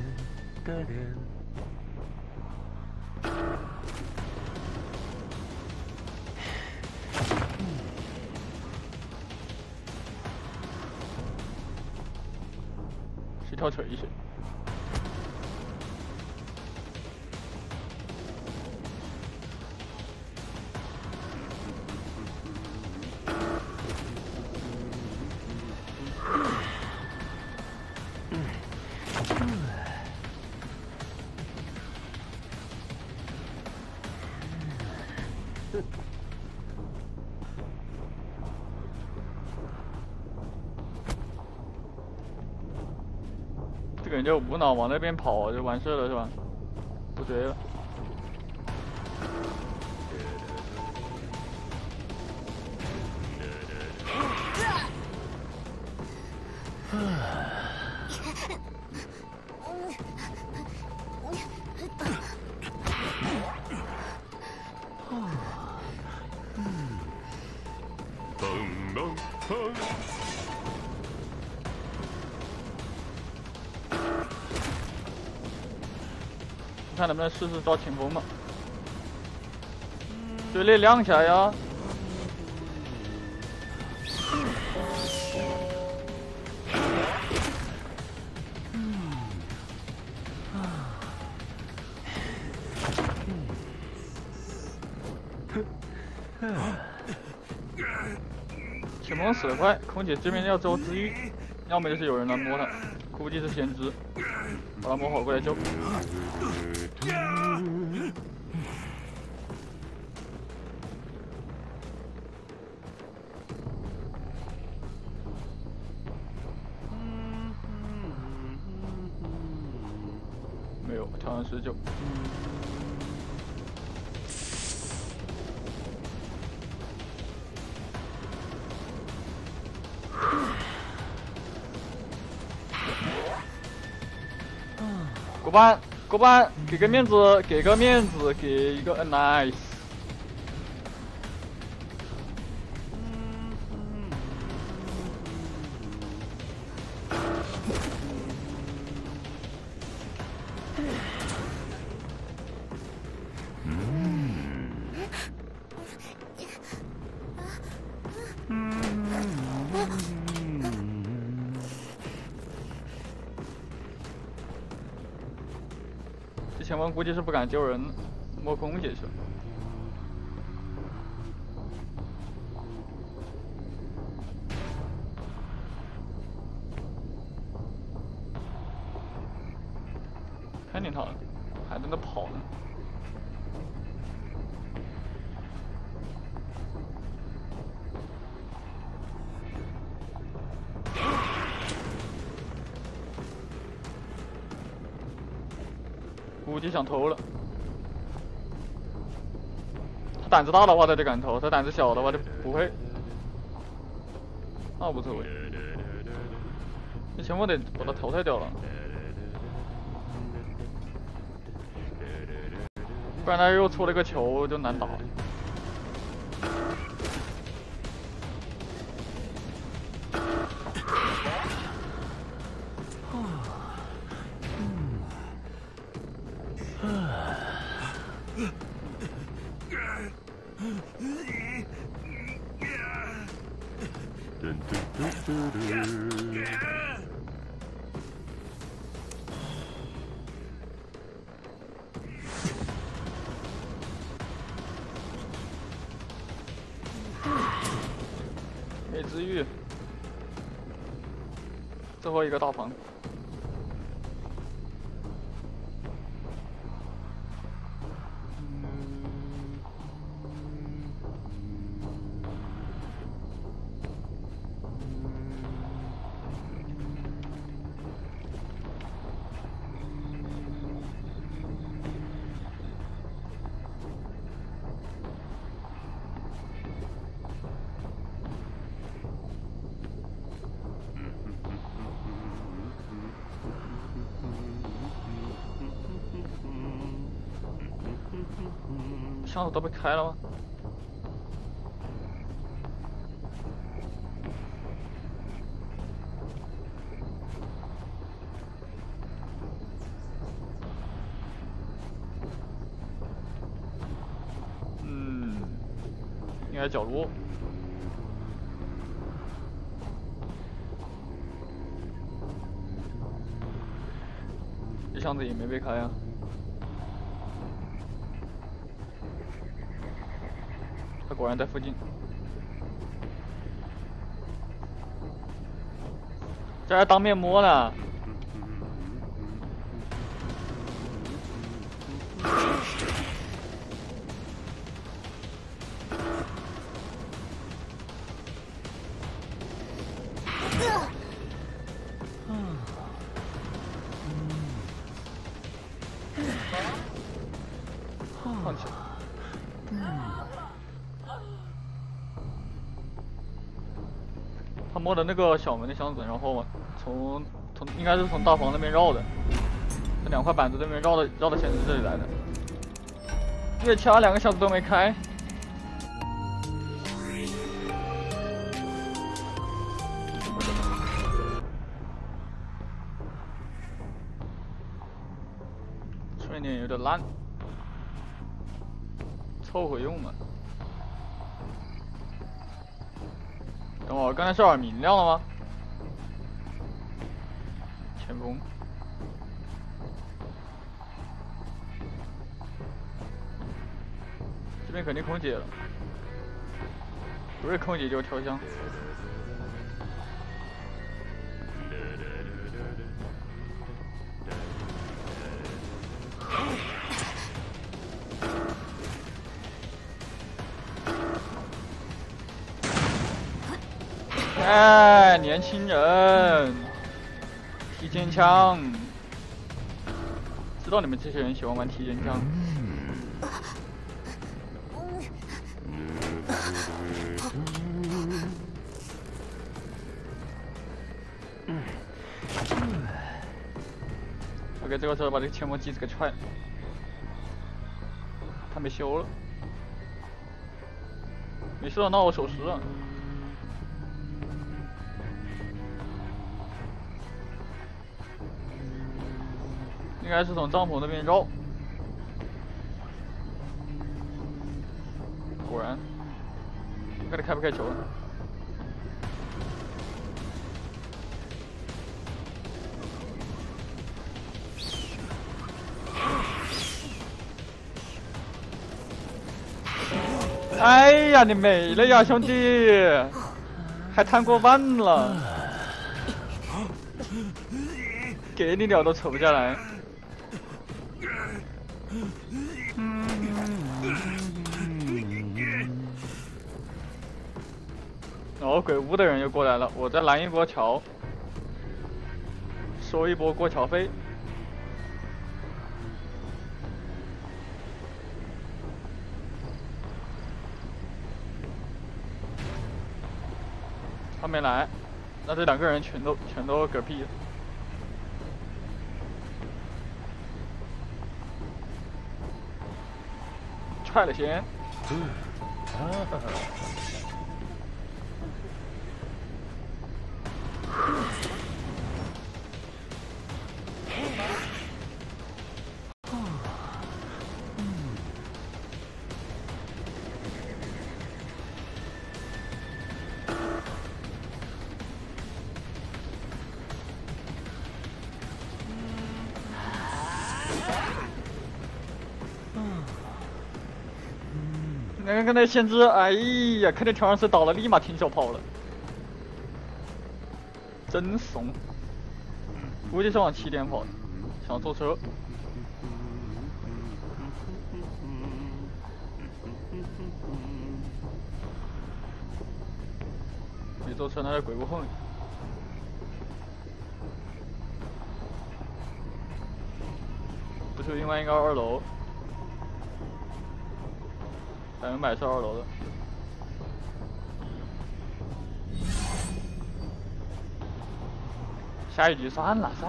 是一条锤子。这个人就无脑往那边跑就完事了是吧？不追了。看能不能试试抓前锋嘛？嘴里亮起来呀！前锋死得快，空姐这边要周治愈，要么就是有人来摸他，估计是先知，把他摸好过来救。没有，调成19。过半，过半，给个面子，给个面子，给一个 nice。这前锋估计是不敢救人，摸空姐去了。看见他了，还在那跑呢。估计想偷了。他胆子大的话他就敢偷，他胆子小的话就不会。那无所谓。这前锋得把他淘汰掉了，不然他又出了个球就难打。没治愈，最后一个大房。箱子都被开了吗？ 应该角落。这箱子也没被开啊。他果然在附近。这还当面摸呢。 放弃。他摸的那个小门的箱子，然后从应该是从大房那边绕的，这2块板子这边绕到显示这里来的。因为其他2个箱子都没开。睡眠有点烂。 凑合用嘛。等会儿，刚才是耳鸣亮了吗？前锋。这边肯定空姐了，不是空姐就是调香。哎，年轻人，提肩枪，知道你们这些人喜欢玩提肩枪。OK， 这个时候把这个前锋机子给踹了，他没修了，没事了，那我守时了。 应该是从帐篷那边绕，果然，看他开不开球了。哎呀，你没了呀，兄弟，还贪过半了，给你鸟都扯不下来。 哦，鬼屋的人又过来了，我再拦一波桥，收一波过桥费。他没来，那这2个人全都嗝屁了。踹了先。刚才先知，哎呀，看见调香师倒了，立马停手跑了，真怂。估计是往起点跑的，想坐车。没坐车，那在鬼屋后面。不是，应该2楼。 100%是2楼的。下一局算了。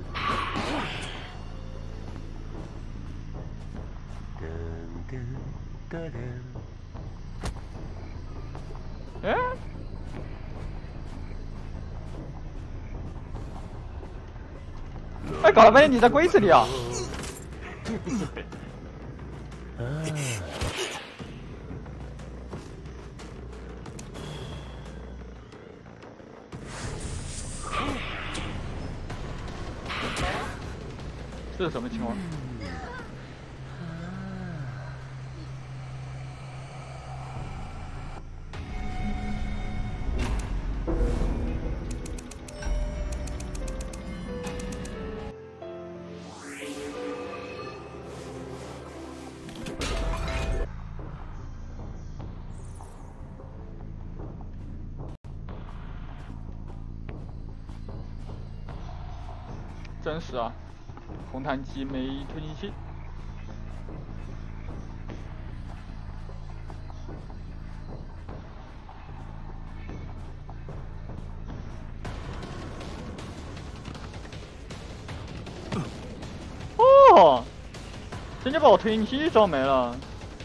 哎，哎，搞了半天你在柜子里啊！ 这是什么情况？真实啊，红檀机没推进器。哦，直接把我推进器撞没了。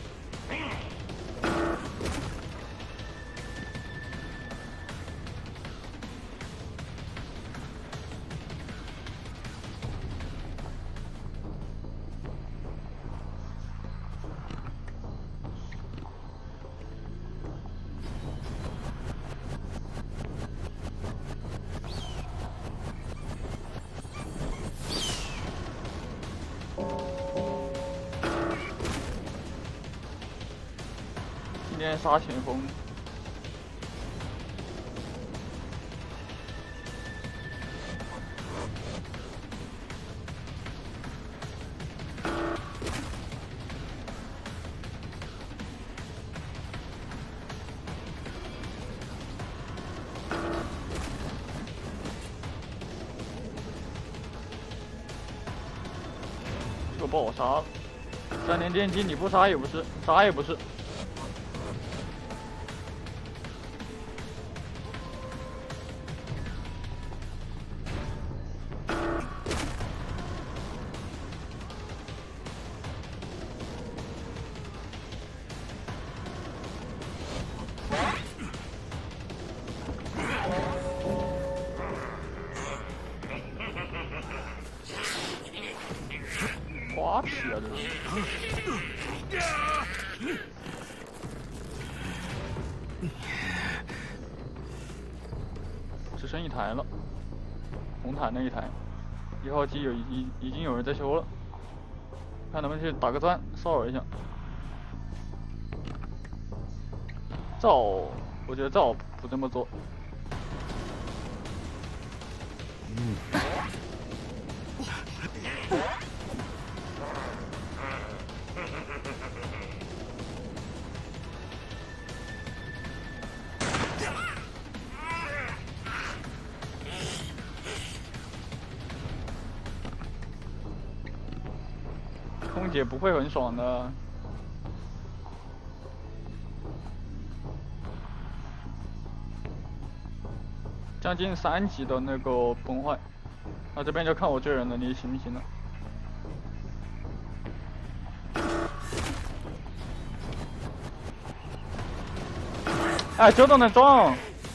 今天杀前锋。这个不好杀了，3连电击你不杀也不是，杀也不是。瓜皮啊，这是！只剩一台了，红毯那一台，1号机已经有人在修了，看能不能去打个钻骚扰一下。我觉得赵不这么做。空姐不会很爽的。将近3级的那个崩坏，那这边就看我这人能力行不行了。哎，就都能撞。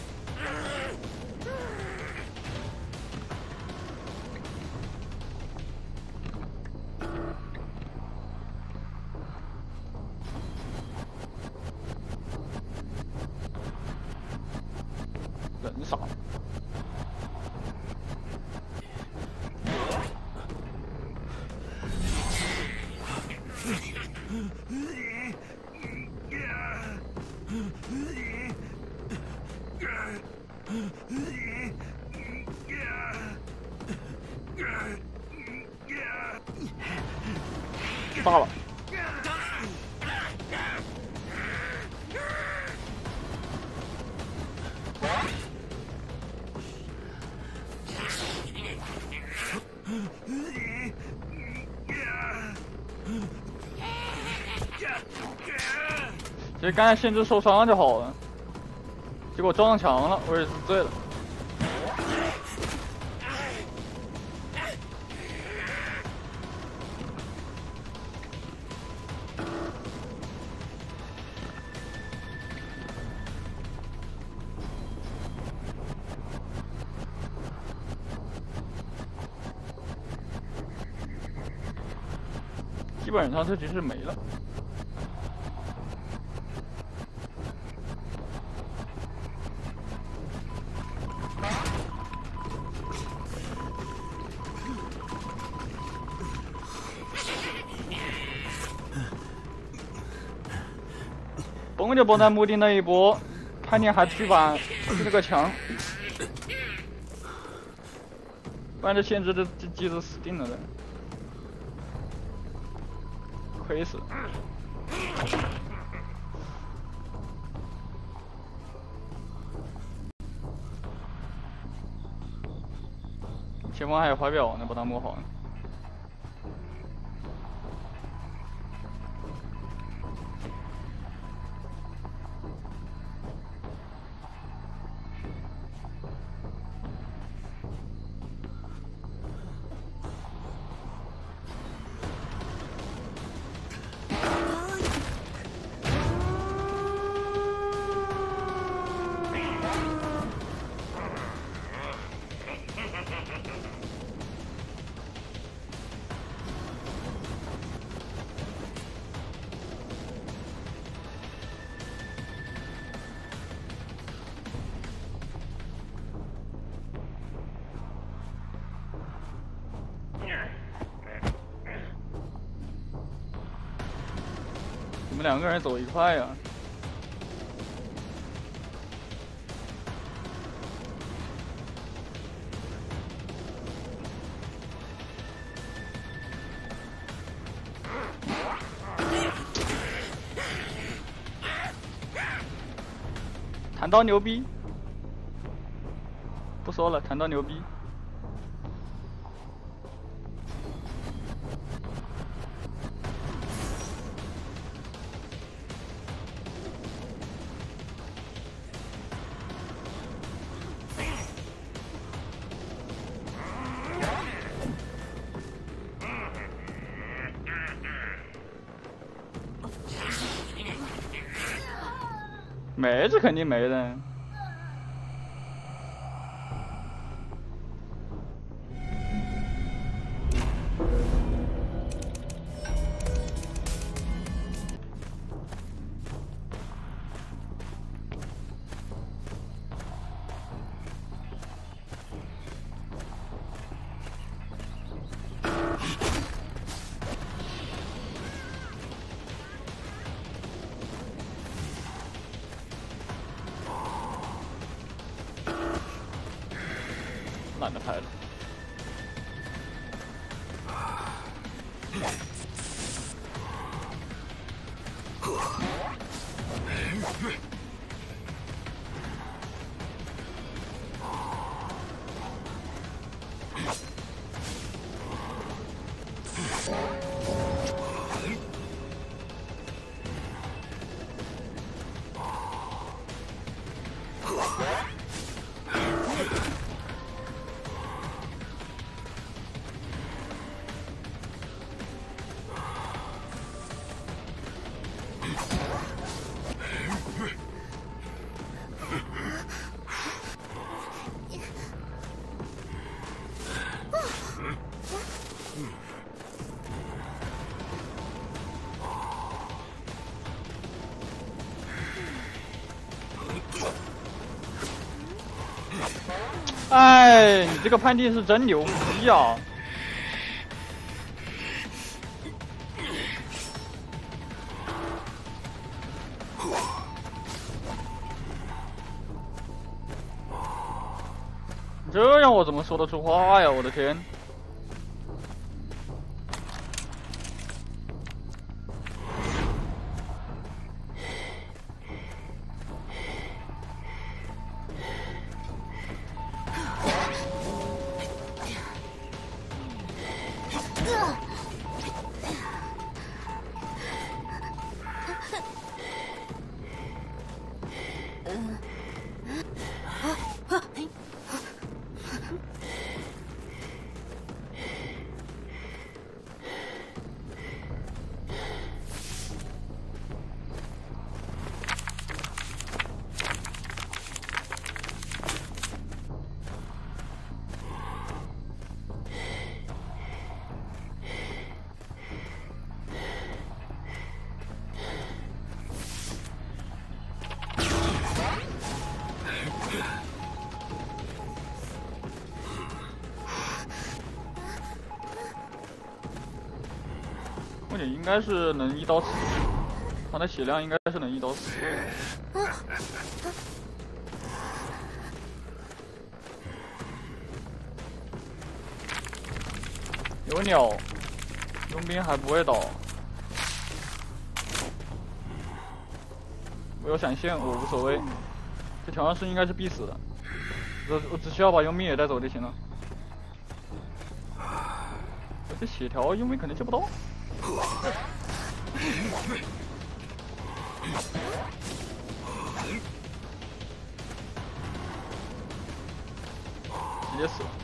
人傻。炸了！其实刚才限制受伤就好了，结果撞墙了，我也是醉了。基本上这局是没了。 公牛波在木顶那一波，潘宁还举办这个枪，不然这限制的机制死定了的，亏死。前方还有怀表呢，把它摸好。你们两个人走一块呀？弹刀牛逼！不说了，弹刀牛逼！没，这肯定没的。懒得拍了。哎，你这个判定是真牛逼啊！这让我怎么说得出话呀？我的天！目前应该是能一刀刺，他的血量应该是。 是能1到4。有鸟，佣兵还不会倒。我有闪现，我无所谓。这调香师应该是必死的，我只需要把佣兵也带走就行了。这血条佣兵肯定接不到。直接死了。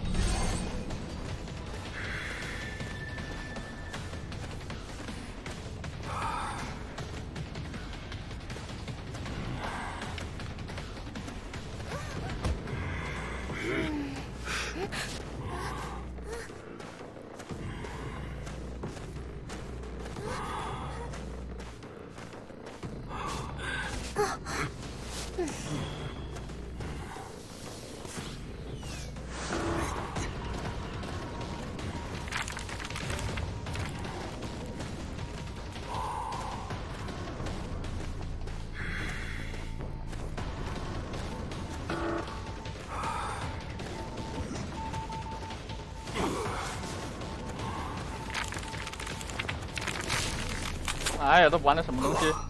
哎呀，都玩的什么东西？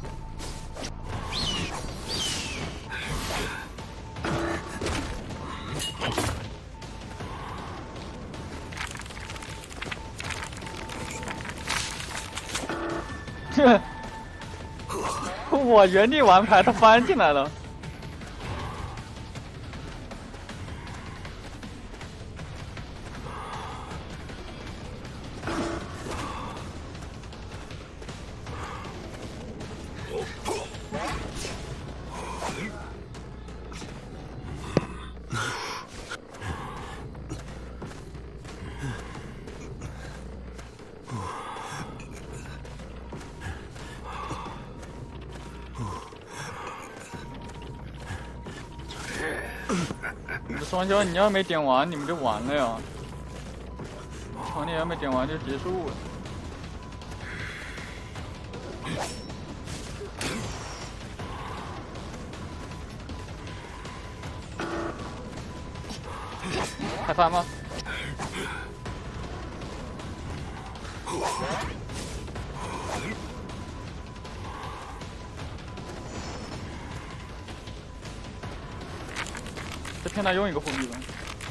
我原地玩牌，他翻进来了。双消你要没点完，你们就完了呀！场地要没点完就结束了。还翻吗？这骗他用一个护臂吧。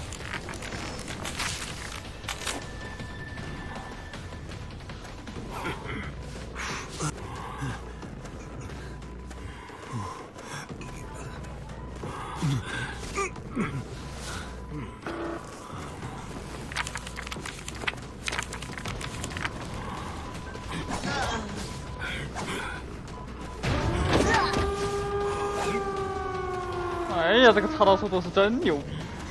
哎呀，这个插刀速度是真牛逼！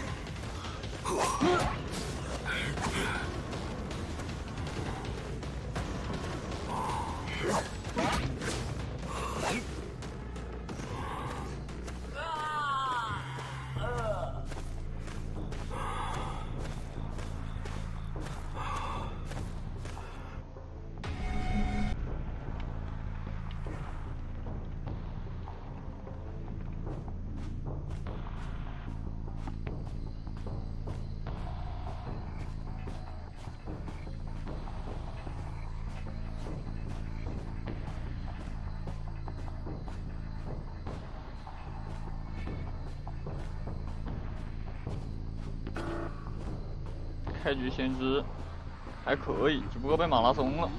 开局先知还可以，只不过被马拉松了。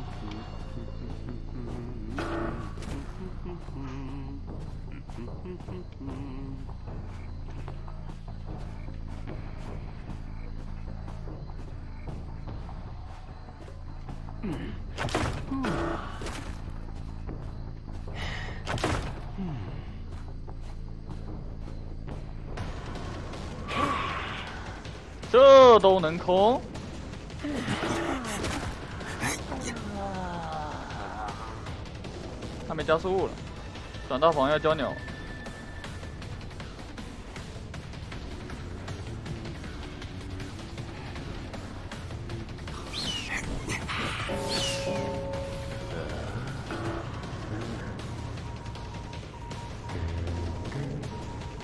这都能空？他没加速了，转大房要交鸟。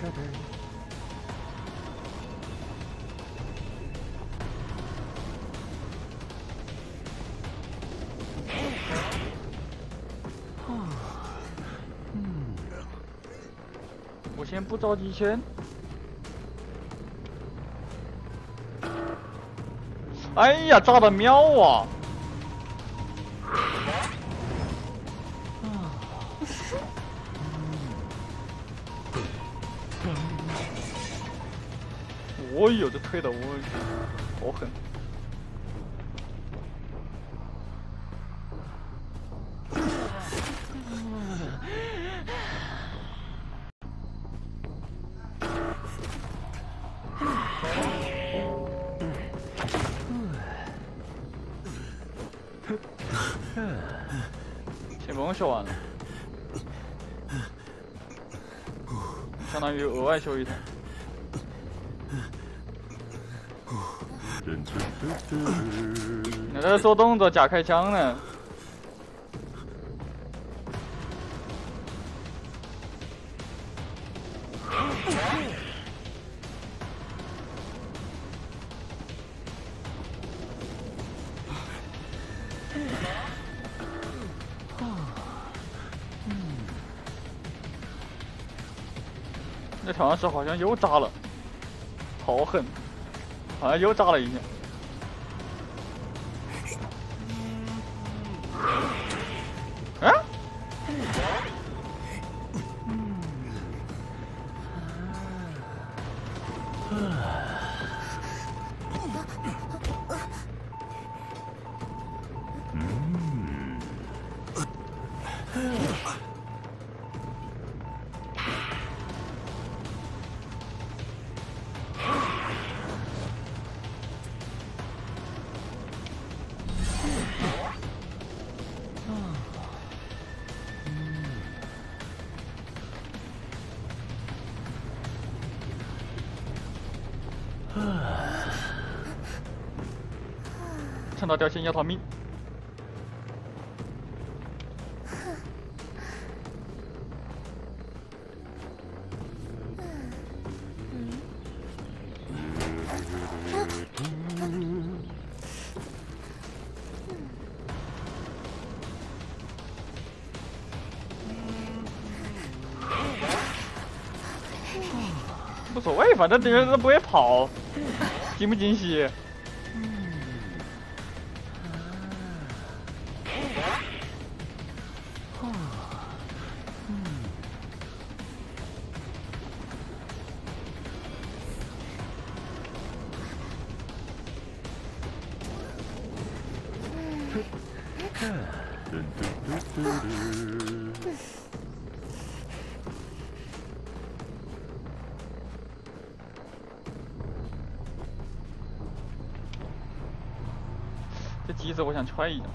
我先不着急先。哎呀，炸得喵啊！哦呦，这推的我好狠！先不用修完了，相当于额外修一台。你在做动作假开枪呢？那调香师好像又炸了，好狠，好像又炸了一下。啊？趁到掉线要逃命。无所谓，反正敌人都不会跑，惊不惊喜？这机子我想踹一下。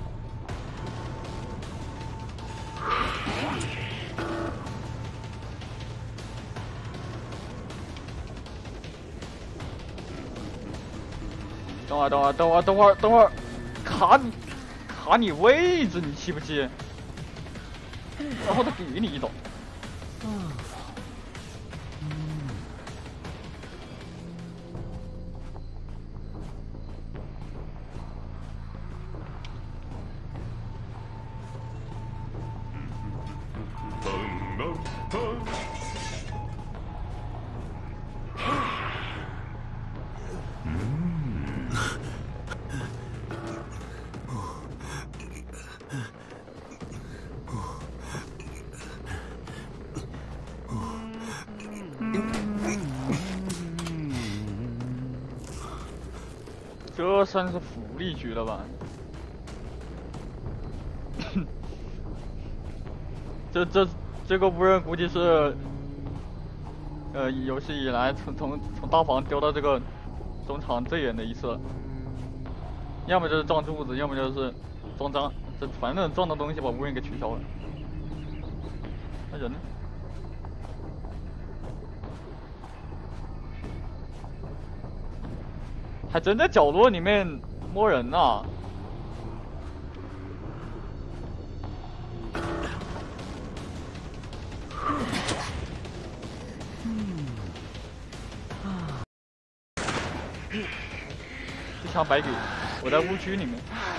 等会儿，卡你位置，你气不气？然后他给你一刀。这算是福利局了吧？这个无人估计是，有史以来从大房丢到这个中场最远的一次了。要么就是撞柱子，要么就是撞章，反正撞的东西把无人给取消了。那人呢？还真在角落里面摸人呢。 这枪白给，我在误区里面。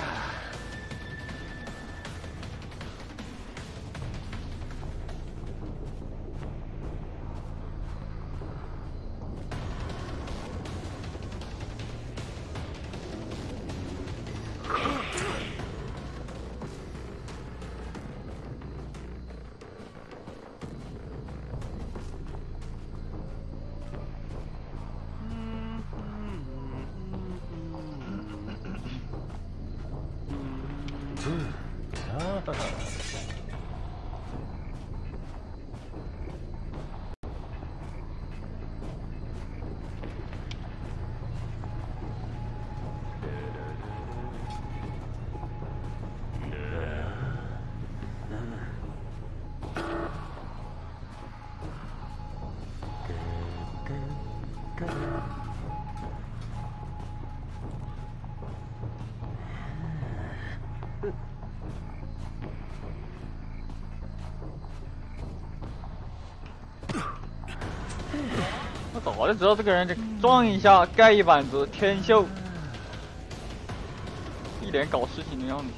我早就知道这个人就撞一下盖一板子天秀，一脸搞事情的样子。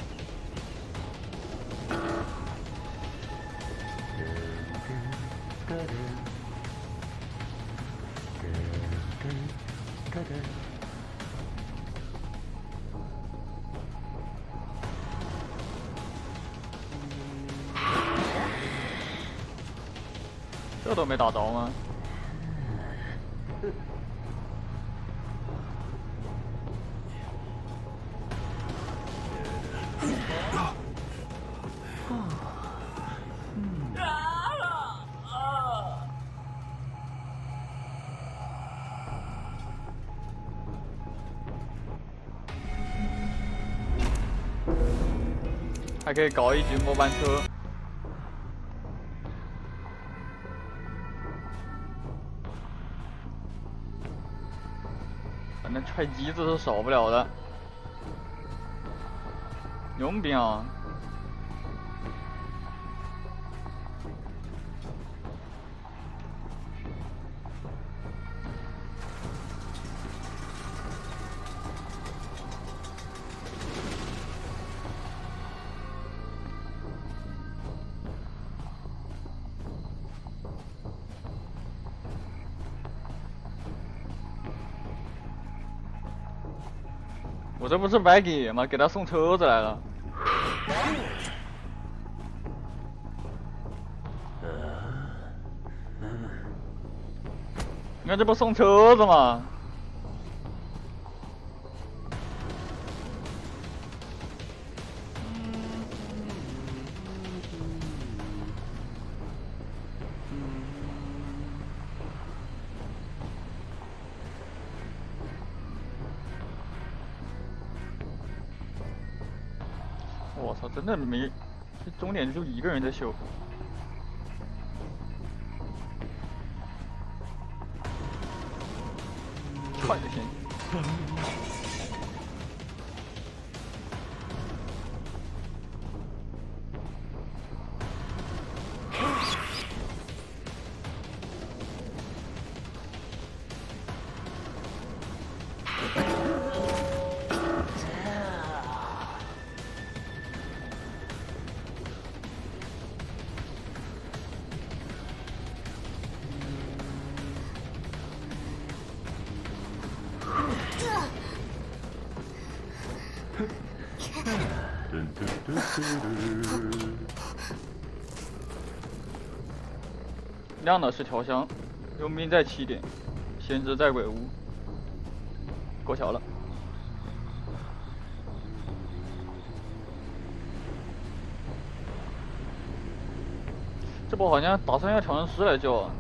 这都没打着吗？还可以搞一局末班车。反正踹机子是少不了的。佣兵啊！我这不是白给吗？给他送车子来了。你看这不送车子吗？我操，真的没，这终点就一个人在修。踹就行。亮的是调香，佣兵在起点，先知在鬼屋，过桥了。这波好像打算要调香师来救啊，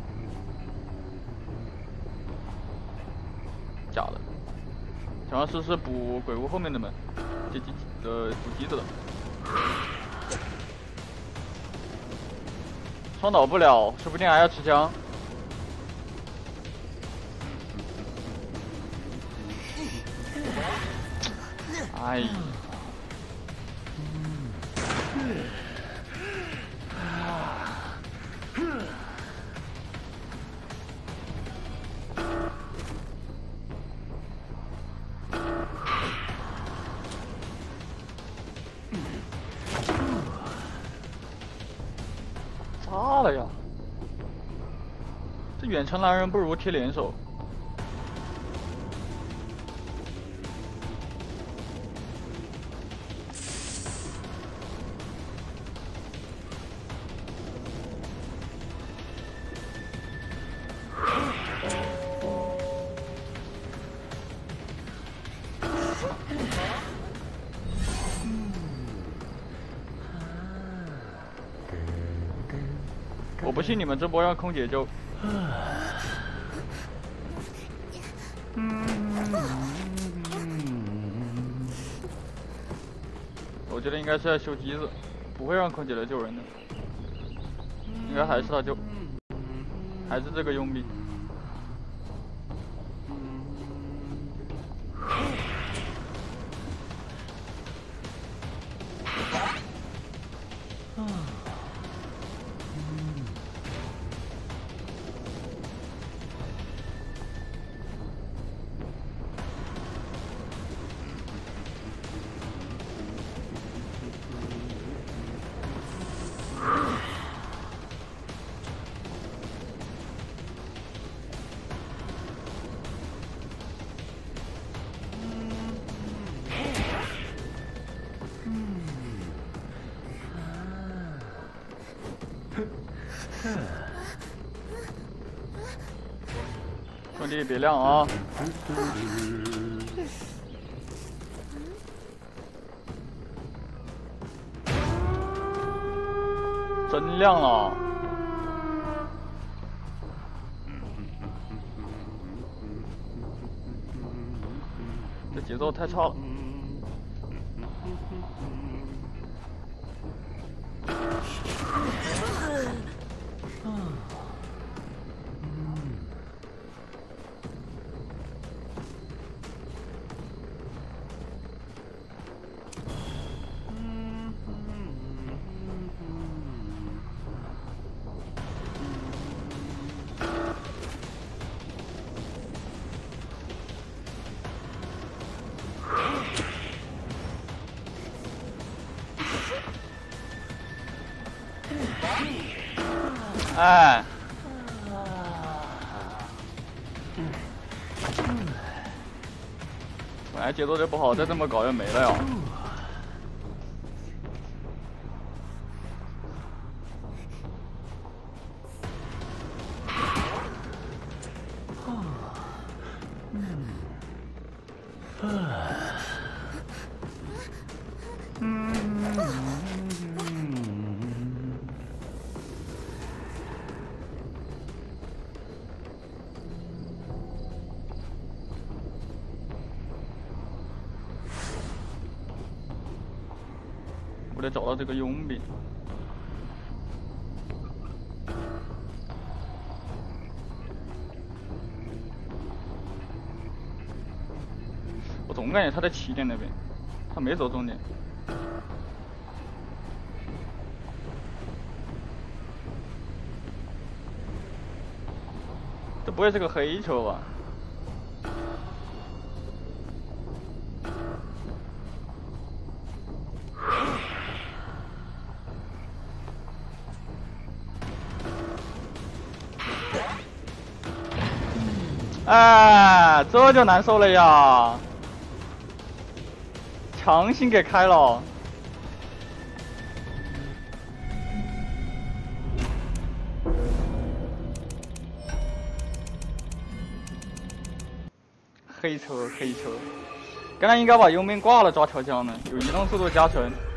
假的。调香师是补鬼屋后面的门，补机子的。双倒不了，说不定还要持枪。哎呀！ 挂了呀！这远程男人不如贴脸手。我不信你们这波让空姐救。我觉得应该是在修机子，不会让空姐来救人的，应该还是他救，还是这个佣兵。兄弟，别亮啊！真亮了！这节奏太差了。哎，本来节奏就不好，再这么搞就没了呀。我得找到这个佣兵。我总感觉他在起点那边，他没走终点。这不会是个黑球吧？哎，这就难受了呀！强行给开了。黑车，黑车，刚才应该把佣兵挂了抓调枪呢，有移动速度加成。